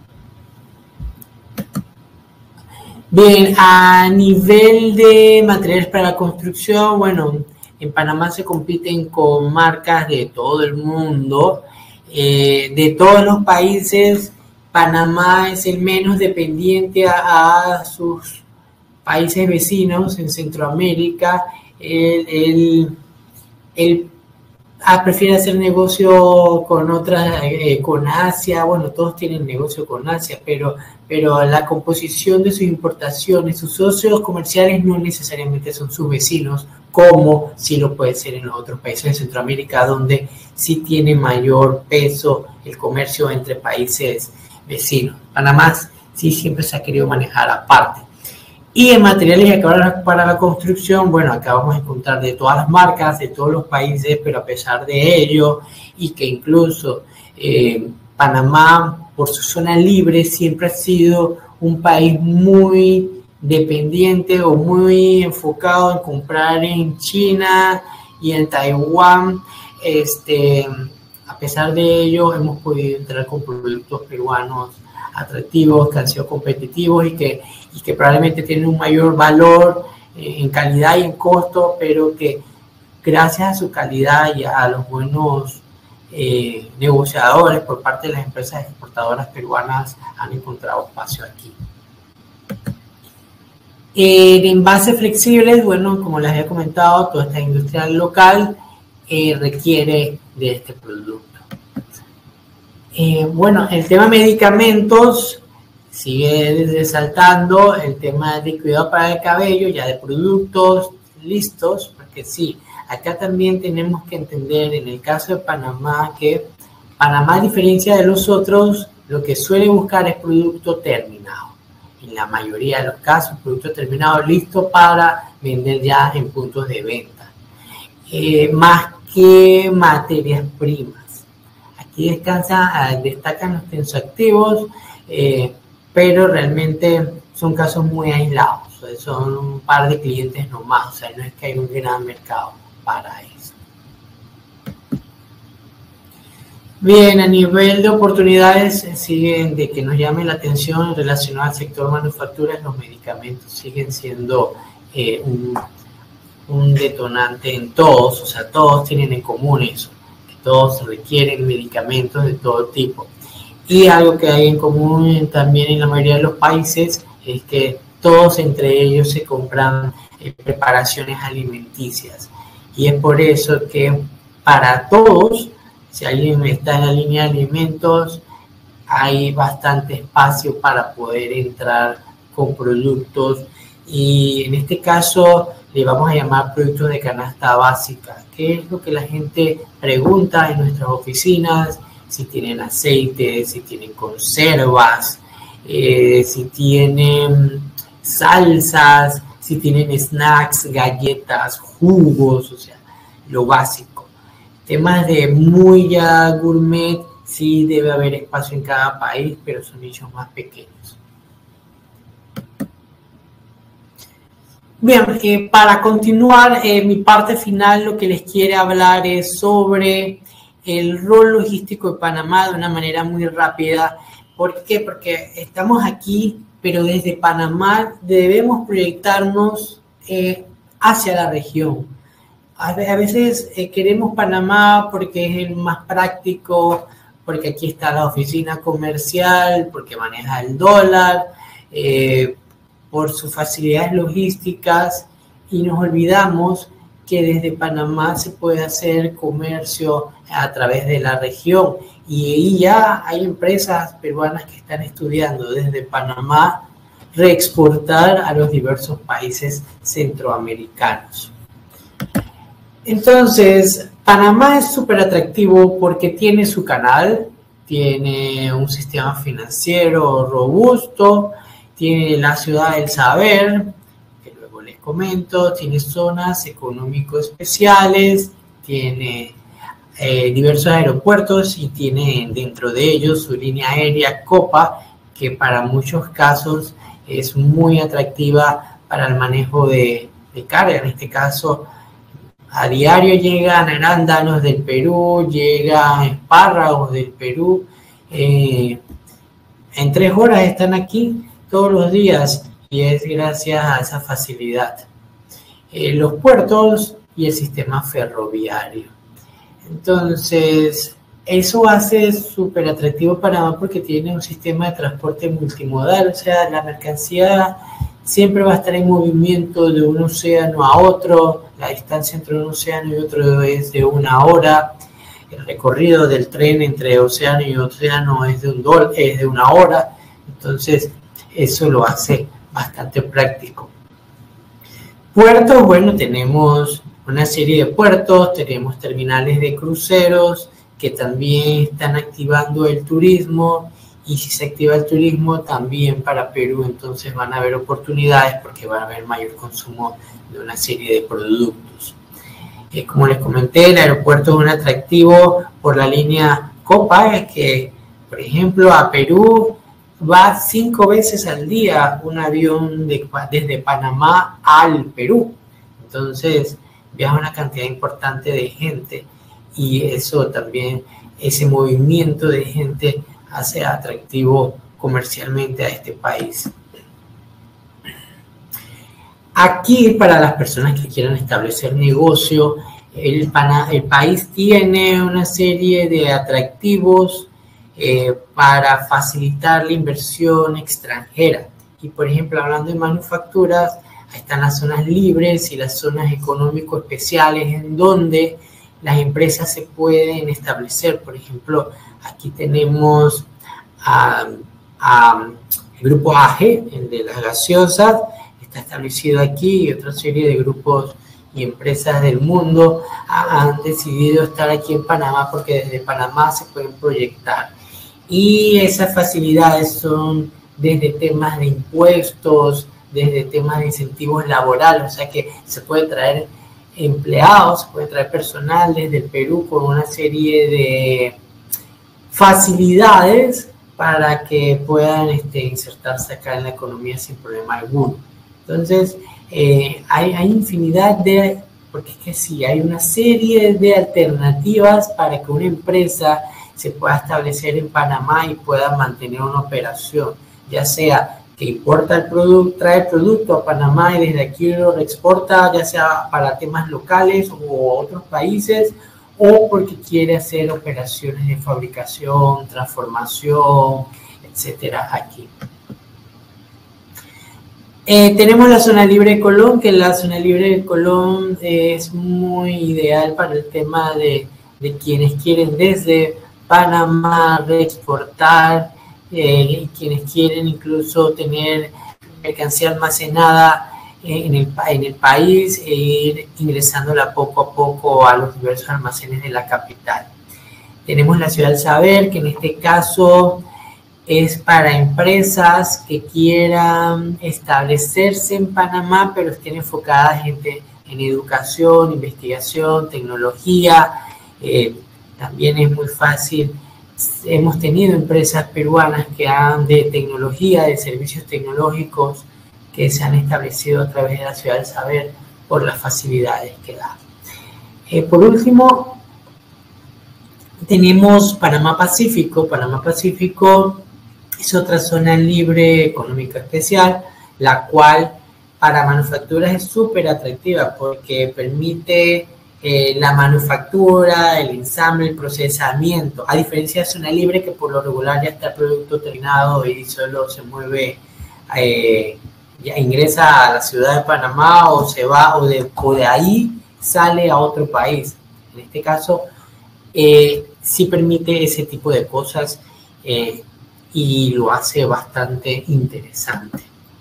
Bien, a nivel de materiales para la construcción, bueno, en Panamá se compiten con marcas de todo el mundo, de todos los países. Panamá es el menos dependiente a sus países vecinos en Centroamérica. Él prefiere hacer negocio con otras, con Asia. Bueno, todos tienen negocio con Asia, pero la composición de sus importaciones, sus socios comerciales no necesariamente son sus vecinos, como sí lo puede ser en los otros países de Centroamérica, donde sí tiene mayor peso el comercio entre países vecinos. Panamá sí siempre se ha querido manejar aparte. Y en materiales para la construcción, bueno, acá vamos a encontrar de todas las marcas, de todos los países, pero a pesar de ello, y que incluso Panamá, por su zona libre, siempre ha sido un país muy dependiente o muy enfocado en comprar en China y en Taiwán. A pesar de ello, hemos podido entrar con productos peruanos atractivos, que han sido competitivos y que probablemente tienen un mayor valor en calidad y en costo, pero que gracias a su calidad y a los buenos negociadores por parte de las empresas exportadoras peruanas han encontrado espacio aquí. En envases flexibles, bueno, como les había comentado, toda esta industria local requiere de este producto. Bueno, el tema medicamentos sigue resaltando, el tema de cuidado para el cabello, ya de productos listos, porque sí, acá también tenemos que entender en el caso de Panamá que Panamá, a diferencia de los otros, lo que suele buscar es producto terminado. En la mayoría de los casos, producto terminado listo para vender ya en puntos de venta, más que materias primas. Aquí destacan los tensoactivos, pero realmente son casos muy aislados, son un par de clientes nomás, o sea, no es que hay un gran mercado para eso. Bien, a nivel de oportunidades, siguen de que nos llame la atención relacionado al sector manufacturas, los medicamentos siguen siendo un detonante en todos, o sea, todos tienen en común eso. Todos requieren medicamentos de todo tipo. Y algo que hay en común también en la mayoría de los países es que todos entre ellos se compran preparaciones alimenticias. Y es por eso que para todos, si alguien está en la línea de alimentos, hay bastante espacio para poder entrar con productos. Y en este caso le vamos a llamar productos de canasta básica, que es lo que la gente pregunta en nuestras oficinas, si tienen aceite, si tienen conservas, si tienen salsas, si tienen snacks, galletas, jugos, o sea, lo básico. Temas de muy ya gourmet, sí debe haber espacio en cada país, pero son nichos más pequeños. Bien, para continuar, mi parte final lo que les quiero hablar es sobre el rol logístico de Panamá de una manera muy rápida. ¿Por qué? Porque estamos aquí, pero desde Panamá debemos proyectarnos hacia la región. A veces queremos Panamá porque es el más práctico, porque aquí está la oficina comercial, porque maneja el dólar, por sus facilidades logísticas, y nos olvidamos que desde Panamá se puede hacer comercio a través de la región, y ya hay empresas peruanas que están estudiando desde Panamá reexportar a los diversos países centroamericanos. Entonces, Panamá es súper atractivo porque tiene su canal, tiene un sistema financiero robusto, tiene la ciudad del saber, que luego les comento, tiene zonas económico especiales, tiene diversos aeropuertos y tiene dentro de ellos su línea aérea Copa, que para muchos casos es muy atractiva para el manejo de carga. En este caso, a diario llegan arándanos del Perú, llegan espárragos del Perú. En 3 horas están aquí todos los días y es gracias a esa facilidad. Los puertos y el sistema ferroviario. Entonces, eso hace súper atractivo Panamá porque tiene un sistema de transporte multimodal, o sea, la mercancía siempre va a estar en movimiento de un océano a otro, la distancia entre un océano y otro es de 1 hora, el recorrido del tren entre océano y océano es de 1 hora, entonces eso lo hace bastante práctico. Puertos, bueno, tenemos una serie de puertos, tenemos terminales de cruceros que también están activando el turismo, y si se activa el turismo también para Perú, entonces van a haber oportunidades porque van a haber mayor consumo de una serie de productos. Como les comenté, el aeropuerto es un atractivo por la línea Copa, que por ejemplo a Perú va 5 veces al día un avión desde Panamá al Perú, entonces viaja una cantidad importante de gente y eso también, ese movimiento de gente hace atractivo comercialmente a este país. Aquí, para las personas que quieran establecer negocio, el país tiene una serie de atractivos para facilitar la inversión extranjera. Y, por ejemplo, hablando de manufacturas, están las zonas libres y las zonas económico especiales en donde las empresas se pueden establecer. Por ejemplo, aquí tenemos el grupo AG, el de las gaseosas, está establecido aquí, y otra serie de grupos y empresas del mundo han decidido estar aquí en Panamá porque desde Panamá se pueden proyectar. Y esas facilidades son desde temas de impuestos, desde temas de incentivos laborales, o sea que se puede traer empleados, se puede traer personal desde el Perú con una serie de facilidades para que puedan insertarse acá en la economía sin problema alguno. Entonces, hay infinidad porque es que sí, hay una serie de alternativas para que una empresa se pueda establecer en Panamá y pueda mantener una operación, ya sea que importa el producto, trae el producto a Panamá y desde aquí lo exporta, ya sea para temas locales o otros países, o porque quiere hacer operaciones de fabricación, transformación, etcétera, aquí. Tenemos la zona libre de Colón, que la zona libre de Colón es muy ideal para el tema de quienes quieren desde Panamá reexportar, y quienes quieren incluso tener mercancía almacenada en el país e ir ingresándola poco a poco a los diversos almacenes de la capital. Tenemos la Ciudad del Saber, que en este caso es para empresas que quieran establecerse en Panamá, pero estén enfocadas en educación, investigación, tecnología. También es muy fácil. Hemos tenido empresas peruanas de tecnología, de servicios tecnológicos, que se han establecido a través de la Ciudad del Saber por las facilidades que da. Por último, tenemos Panamá Pacífico. Panamá Pacífico es otra zona libre económica especial, la cual para manufacturas es súper atractiva porque permite la manufactura, el ensamble, el procesamiento, a diferencia de zona libre que por lo regular ya está el producto terminado y solo se mueve, ya ingresa a la ciudad de Panamá o se va o de ahí sale a otro país. En este caso sí permite ese tipo de cosas y lo hace bastante interesante.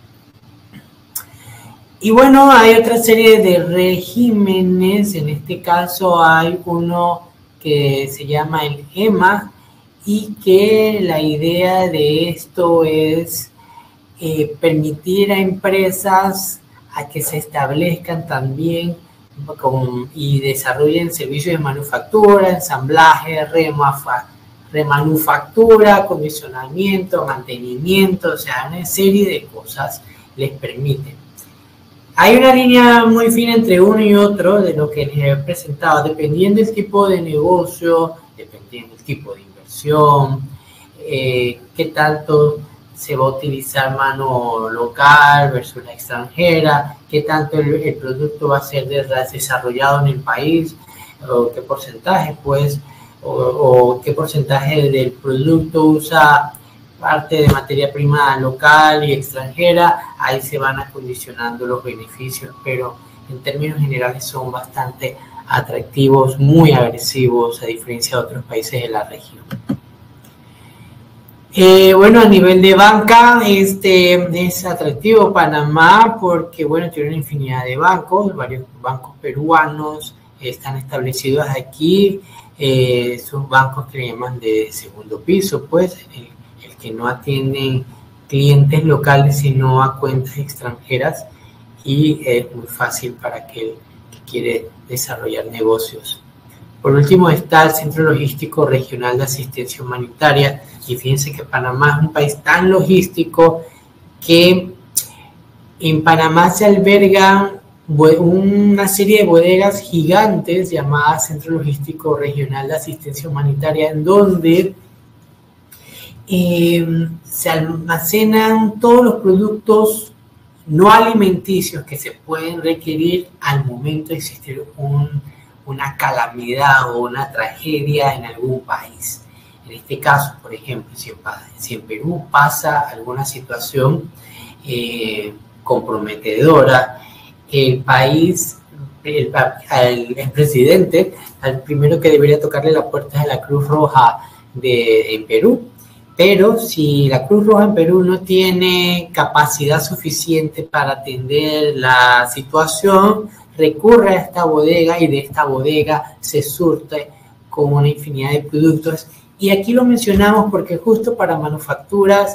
Y bueno, hay otra serie de regímenes, en este caso hay uno que se llama el EMA y que la idea de esto es permitir a empresas a que se establezcan también y desarrollen servicios de manufactura, ensamblaje, remanufactura, acondicionamiento, mantenimiento, o sea, una serie de cosas les permiten. Hay una línea muy fina entre uno y otro de lo que les he presentado, dependiendo del tipo de negocio, dependiendo del tipo de inversión, qué tanto se va a utilizar mano local versus la extranjera, qué tanto el producto va a ser desarrollado en el país, o qué porcentaje, pues, o qué porcentaje del producto usa parte de materia prima local y extranjera. Ahí se van acondicionando los beneficios, pero en términos generales son bastante atractivos, muy agresivos, a diferencia de otros países de la región. Bueno, a nivel de banca, es atractivo Panamá porque, bueno, tiene una infinidad de bancos, varios bancos peruanos están establecidos aquí, son bancos que le llaman de segundo piso, pues, el que no atienden clientes locales sino a cuentas extranjeras, y es muy fácil para aquel que quiere desarrollar negocios. Por último está el Centro Logístico Regional de Asistencia Humanitaria, y fíjense que Panamá es un país tan logístico que en Panamá se albergan una serie de bodegas gigantes llamadas Centro Logístico Regional de Asistencia Humanitaria, en donde se almacenan todos los productos no alimenticios que se pueden requerir al momento de existir una calamidad o una tragedia en algún país. En este caso, por ejemplo, si en Perú pasa alguna situación comprometedora, el país, el presidente, el primero que debería tocarle la puerta es a la Cruz Roja en Perú. Pero si la Cruz Roja en Perú no tiene capacidad suficiente para atender la situación, recurre a esta bodega y de esta bodega se surte con una infinidad de productos. Y aquí lo mencionamos porque justo para manufacturas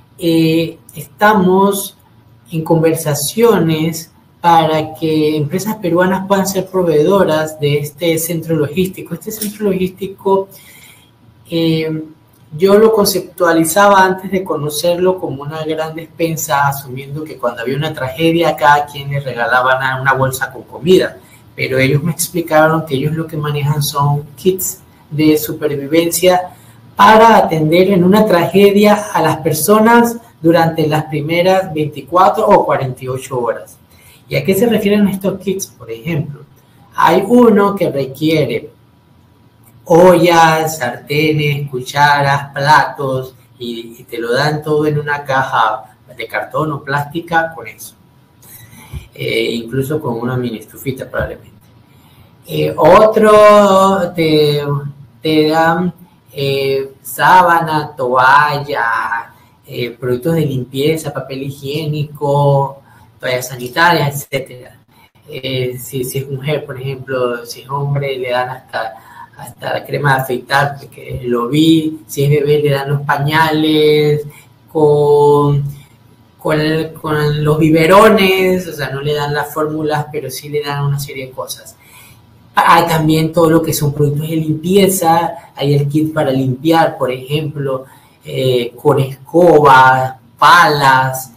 estamos en conversaciones para que empresas peruanas puedan ser proveedoras de este centro logístico. Este centro logístico yo lo conceptualizaba antes de conocerlo como una gran despensa, asumiendo que cuando había una tragedia a cada quien le regalaban una bolsa con comida, pero ellos me explicaron que ellos lo que manejan son kits de supervivencia para atender en una tragedia a las personas durante las primeras 24 o 48 horas. ¿Y a qué se refieren estos kits? Por ejemplo, hay uno que requiere ollas, sartenes, cucharas, platos, y te lo dan todo en una caja de cartón o plástica con eso. Incluso con una mini estufita probablemente. Otro te dan sábana, toalla, productos de limpieza, papel higiénico, toallas sanitarias, etc. Si es mujer, por ejemplo, si es hombre, le dan hasta la crema de afeitar, porque lo vi. Si es bebé, le dan los pañales con los biberones, o sea, no le dan las fórmulas, pero sí le dan una serie de cosas. Hay también todo lo que son productos de limpieza, hay el kit para limpiar, por ejemplo, con escobas, palas,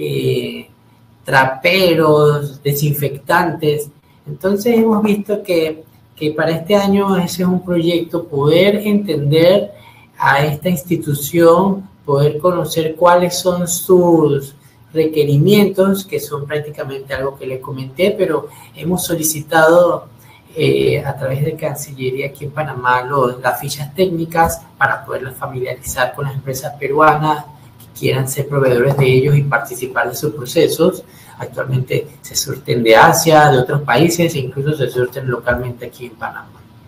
traperos, desinfectantes. Entonces hemos visto que para este año ese es un proyecto, poder entender a esta institución, poder conocer cuáles son sus requerimientos, que son prácticamente algo que les comenté, pero hemos solicitado a través de Cancillería aquí en Panamá las fichas técnicas para poderlas familiarizar con las empresas peruanas que quieran ser proveedores de ellos y participar de sus procesos. Actualmente se surten de Asia, de otros países, e incluso se surten localmente aquí en Panamá.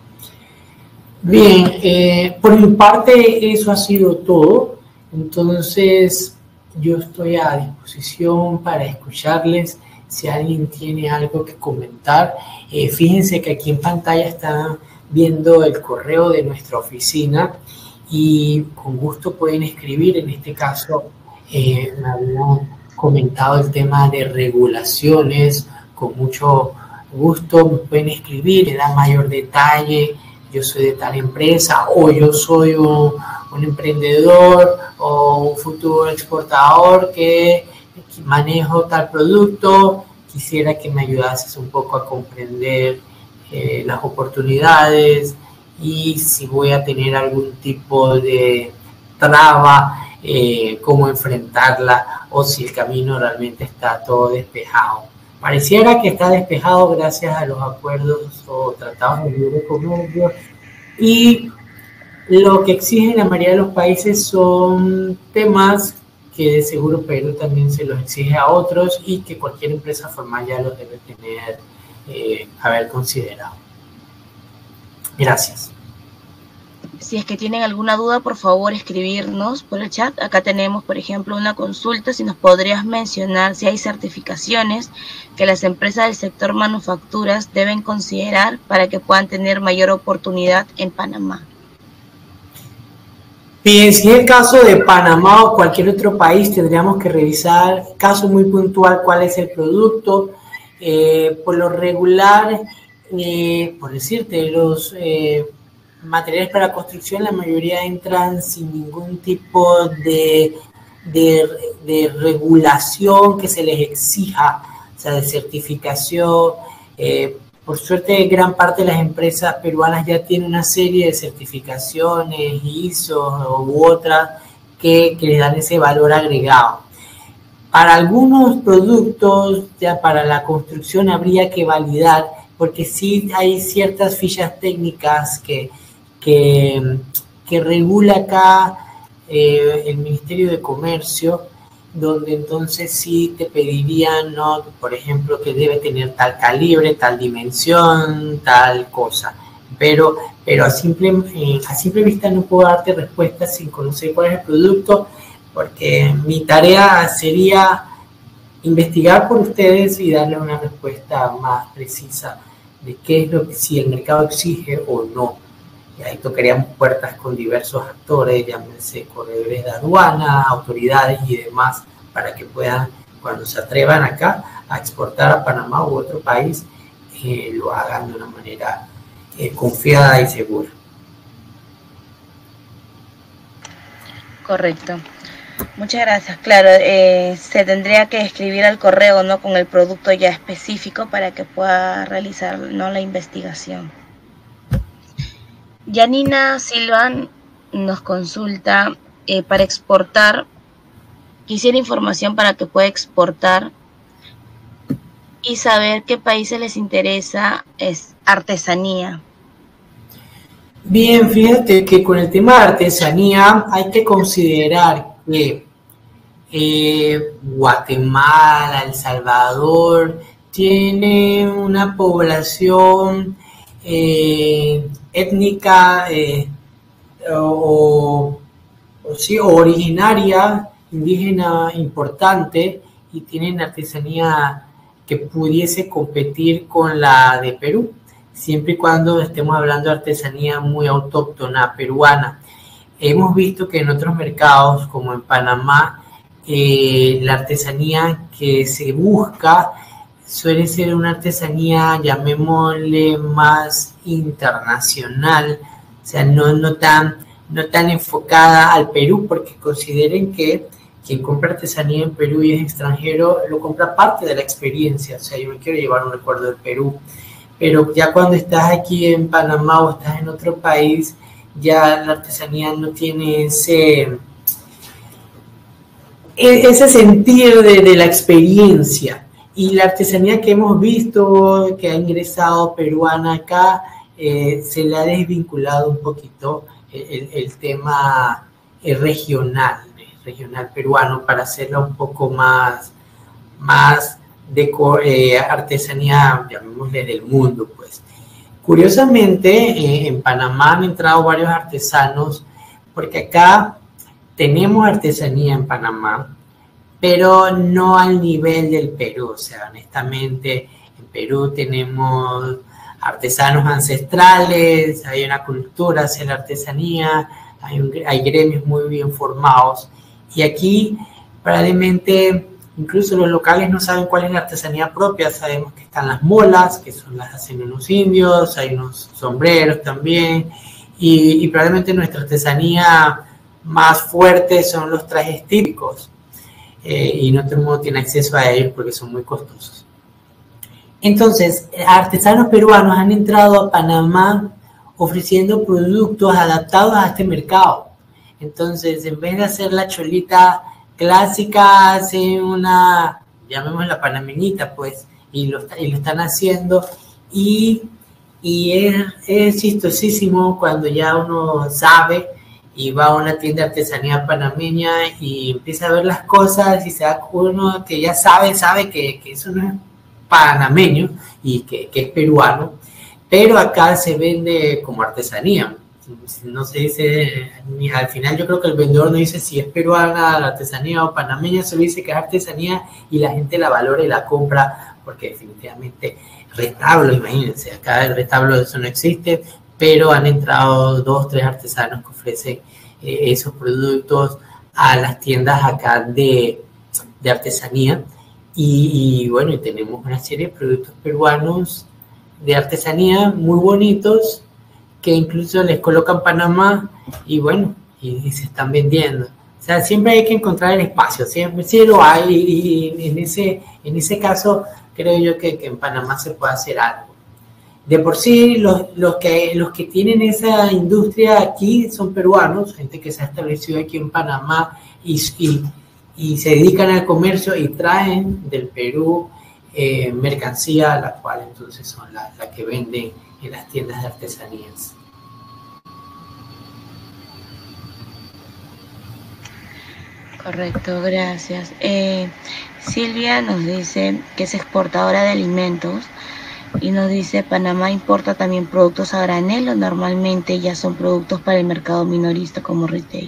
Bien, por mi parte eso ha sido todo. Entonces yo estoy a disposición para escucharles. Si alguien tiene algo que comentar, fíjense que aquí en pantalla están viendo el correo de nuestra oficina y con gusto pueden escribir. En este caso me habían comentado el tema de regulaciones con mucho gusto me pueden escribir, le dan mayor detalle, yo soy de tal empresa, o yo soy un emprendedor o un futuro exportador que manejo tal producto, quisiera que me ayudases un poco a comprender las oportunidades y si voy a tener algún tipo de traba, cómo enfrentarla o si el camino realmente está todo despejado. Pareciera que está despejado gracias a los acuerdos o tratados de libre comercio y lo que exigen la mayoría de los países son temas que de seguro Perú también se los exige a otros y que cualquier empresa formal ya los debe tener, haber considerado. Gracias. Si es que tienen alguna duda, por favor escribirnos por el chat. Acá tenemos, por ejemplo, una consulta. Si nos podrías mencionar si hay certificaciones que las empresas del sector manufacturas deben considerar para que puedan tener mayor oportunidad en Panamá. Bien, si es el caso de Panamá o cualquier otro país, tendríamos que revisar, caso muy puntual, cuál es el producto. Por lo regular, por decirte, los materiales para construcción, la mayoría entran sin ningún tipo de regulación que se les exija, o sea, de certificación. Por suerte, gran parte de las empresas peruanas ya tienen una serie de certificaciones, ISO u otras, que les dan ese valor agregado. Para algunos productos, ya para la construcción, habría que validar, porque sí hay ciertas fichas técnicas que regula acá el Ministerio de Comercio, donde entonces sí te pedirían, ¿no?, por ejemplo, que debe tener tal calibre, tal dimensión, tal cosa. Pero a simple vista no puedo darte respuesta sin conocer cuál es el producto, porque mi tarea sería investigar por ustedes y darles una respuesta más precisa de qué es lo que si el mercado exige o no. Y ahí tocaríamos puertas con diversos actores, llámense corredores de aduana, autoridades y demás, para que puedan, cuando se atrevan acá a exportar a Panamá u otro país, lo hagan de una manera confiada y segura. Correcto. Muchas gracias. Claro, se tendría que escribir al correo, ¿no?, con el producto ya específico para que pueda realizar, ¿no?, la investigación. Yanina Silvan nos consulta para exportar, quisiera información para que pueda exportar y saber qué países les interesa es artesanía. Bien, fíjate que con el tema de artesanía hay que considerar que Guatemala, El Salvador, tiene una población étnica originaria, indígena importante, y tienen artesanía que pudiese competir con la de Perú, siempre y cuando estemos hablando de artesanía muy autóctona peruana. Hemos visto que en otros mercados, como en Panamá, la artesanía que se busca suele ser una artesanía, llamémosle, más internacional, o sea, no tan enfocada al Perú, porque consideren que quien compra artesanía en Perú y es extranjero, lo compra parte de la experiencia. O sea, yo me quiero llevar un recuerdo del Perú, pero ya cuando estás aquí en Panamá o estás en otro país, ya la artesanía no tiene ese sentir de la experiencia. Y la artesanía que hemos visto, que ha ingresado peruana acá, se le ha desvinculado un poquito el tema regional peruano, para hacerla un poco más de artesanía, llamémosle, del mundo, pues. Curiosamente, en Panamá han entrado varios artesanos, porque acá tenemos artesanía en Panamá, pero no al nivel del Perú. O sea, honestamente, en Perú tenemos artesanos ancestrales, hay una cultura hacia la artesanía, hay gremios muy bien formados, y aquí probablemente incluso los locales no saben cuál es la artesanía propia. Sabemos que están las molas, que son las hacen unos indios, hay unos sombreros también, y probablemente nuestra artesanía más fuerte son los trajes típicos, y no todo el mundo tiene acceso a ellos porque son muy costosos. Entonces, artesanos peruanos han entrado a Panamá ofreciendo productos adaptados a este mercado. Entonces, en vez de hacer la cholita clásica, hacen una, llamémosla panameñita, pues, y lo están haciendo, y es chistosísimo cuando ya uno sabe y va a una tienda de artesanía panameña y empieza a ver las cosas y se da uno que ya sabe que eso no es panameño y que es peruano, pero acá se vende como artesanía. No se dice, ni al final yo creo que el vendedor no dice si es peruana la artesanía o panameña, solo dice que es artesanía y la gente la valora y la compra, porque definitivamente retablo, imagínense, acá el retablo eso no existe, pero han entrado 2 o 3 artesanos que ofrecen esos productos a las tiendas acá de artesanía, y bueno, y tenemos una serie de productos peruanos de artesanía muy bonitos que incluso les colocan Panamá y bueno, y se están vendiendo. O sea, siempre hay que encontrar el espacio, siempre sí lo hay, y en ese caso creo yo que en Panamá se puede hacer algo. De por sí, los que tienen esa industria aquí son peruanos, gente que se ha establecido aquí en Panamá y se dedican al comercio y traen del Perú mercancía, la cual entonces son la que venden en las tiendas de artesanías. Correcto, gracias. Silvia nos dice que es exportadora de alimentos y nos dice, ¿Panamá importa también productos a granel o normalmente ya son productos para el mercado minorista como retail?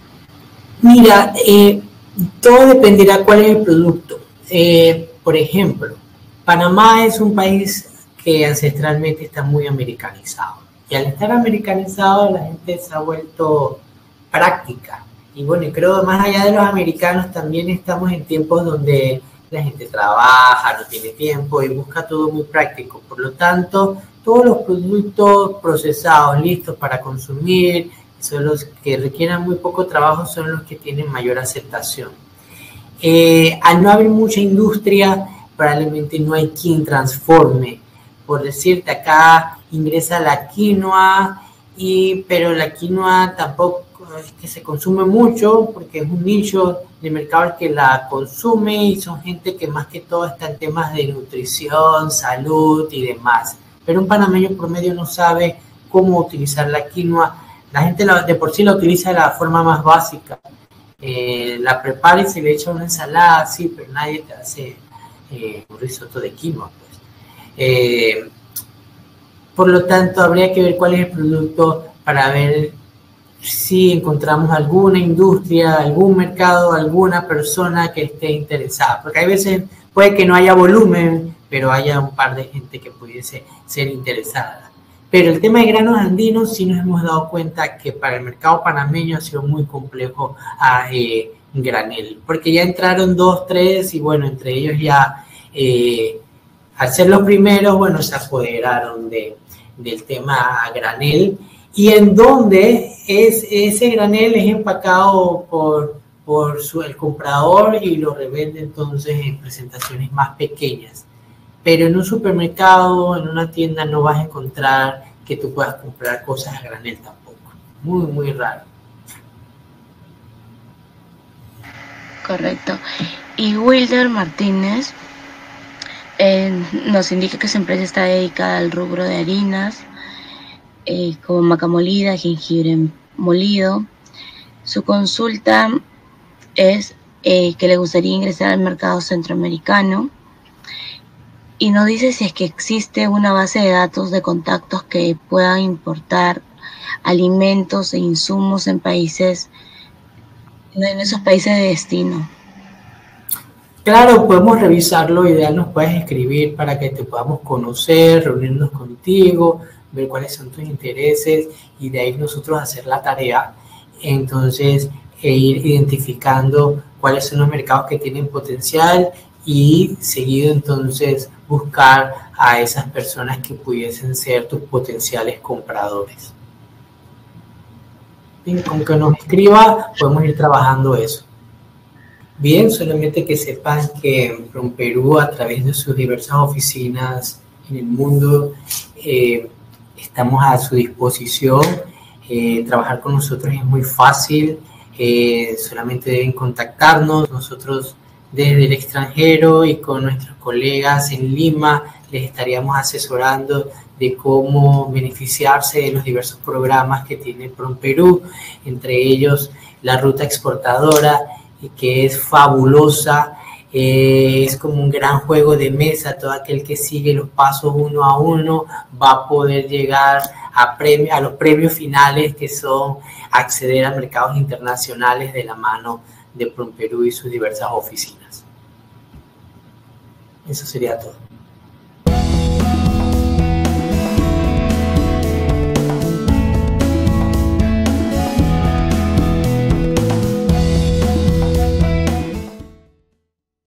Mira, todo dependerá cuál es el producto. Por ejemplo, Panamá es un país que ancestralmente está muy americanizado. Y al estar americanizado, la gente se ha vuelto práctica. Y bueno, creo que más allá de los americanos, también estamos en tiempos donde la gente trabaja, no tiene tiempo y busca todo muy práctico. Por lo tanto, todos los productos procesados, listos para consumir, son los que requieren muy poco trabajo, son los que tienen mayor aceptación. Al no haber mucha industria, probablemente no hay quien transforme. Por decirte, acá ingresa la quinoa, pero la quinoa tampoco es que se consume mucho porque es un nicho de mercado el que la consume y son gente que más que todo está en temas de nutrición, salud y demás. Pero un panameño promedio no sabe cómo utilizar la quinoa. La gente de por sí la utiliza de la forma más básica. La prepara y se le echa una ensalada, sí, pero nadie te hace un risotto de quinoa. Pues. Por lo tanto, habría que ver cuál es el producto para ver si encontramos alguna industria, algún mercado, alguna persona que esté interesada. Porque hay veces puede que no haya volumen, pero haya un par de gente que pudiese ser interesada. Pero el tema de granos andinos sí nos hemos dado cuenta que para el mercado panameño ha sido muy complejo a granel, porque ya entraron 2, 3 y bueno, entre ellos ya al ser los primeros, bueno, se apoderaron del tema a granel, y en donde ese granel es empacado por el comprador y lo revende entonces en presentaciones más pequeñas. Pero en un supermercado, en una tienda, no vas a encontrar que tú puedas comprar cosas a granel tampoco. Muy, muy raro. Correcto. Y Wilder Martínez nos indica que su empresa está dedicada al rubro de harinas, como maca molida, jengibre molido. Su consulta es que le gustaría ingresar al mercado centroamericano y nos dice si es que existe una base de datos de contactos que puedan importar alimentos e insumos en esos países de destino. Claro, podemos revisarlo, ideal nos puedes escribir para que te podamos conocer, reunirnos contigo, ver cuáles son tus intereses y de ahí nosotros hacer la tarea. Entonces, e ir identificando cuáles son los mercados que tienen potencial y seguido entonces buscar a esas personas que pudiesen ser tus potenciales compradores. Bien, con que nos escriba podemos ir trabajando eso. Bien, solamente que sepan que PromPerú, a través de sus diversas oficinas en el mundo, estamos a su disposición. Trabajar con nosotros es muy fácil, solamente deben contactarnos. Nosotros desde el extranjero y con nuestros colegas en Lima les estaríamos asesorando de cómo beneficiarse de los diversos programas que tiene PromPerú, entre ellos la ruta exportadora, que es fabulosa, es como un gran juego de mesa. Todo aquel que sigue los pasos uno a uno va a poder llegar a los premios finales, que son acceder a mercados internacionales de la mano de PromPerú y sus diversas oficinas. Eso sería todo.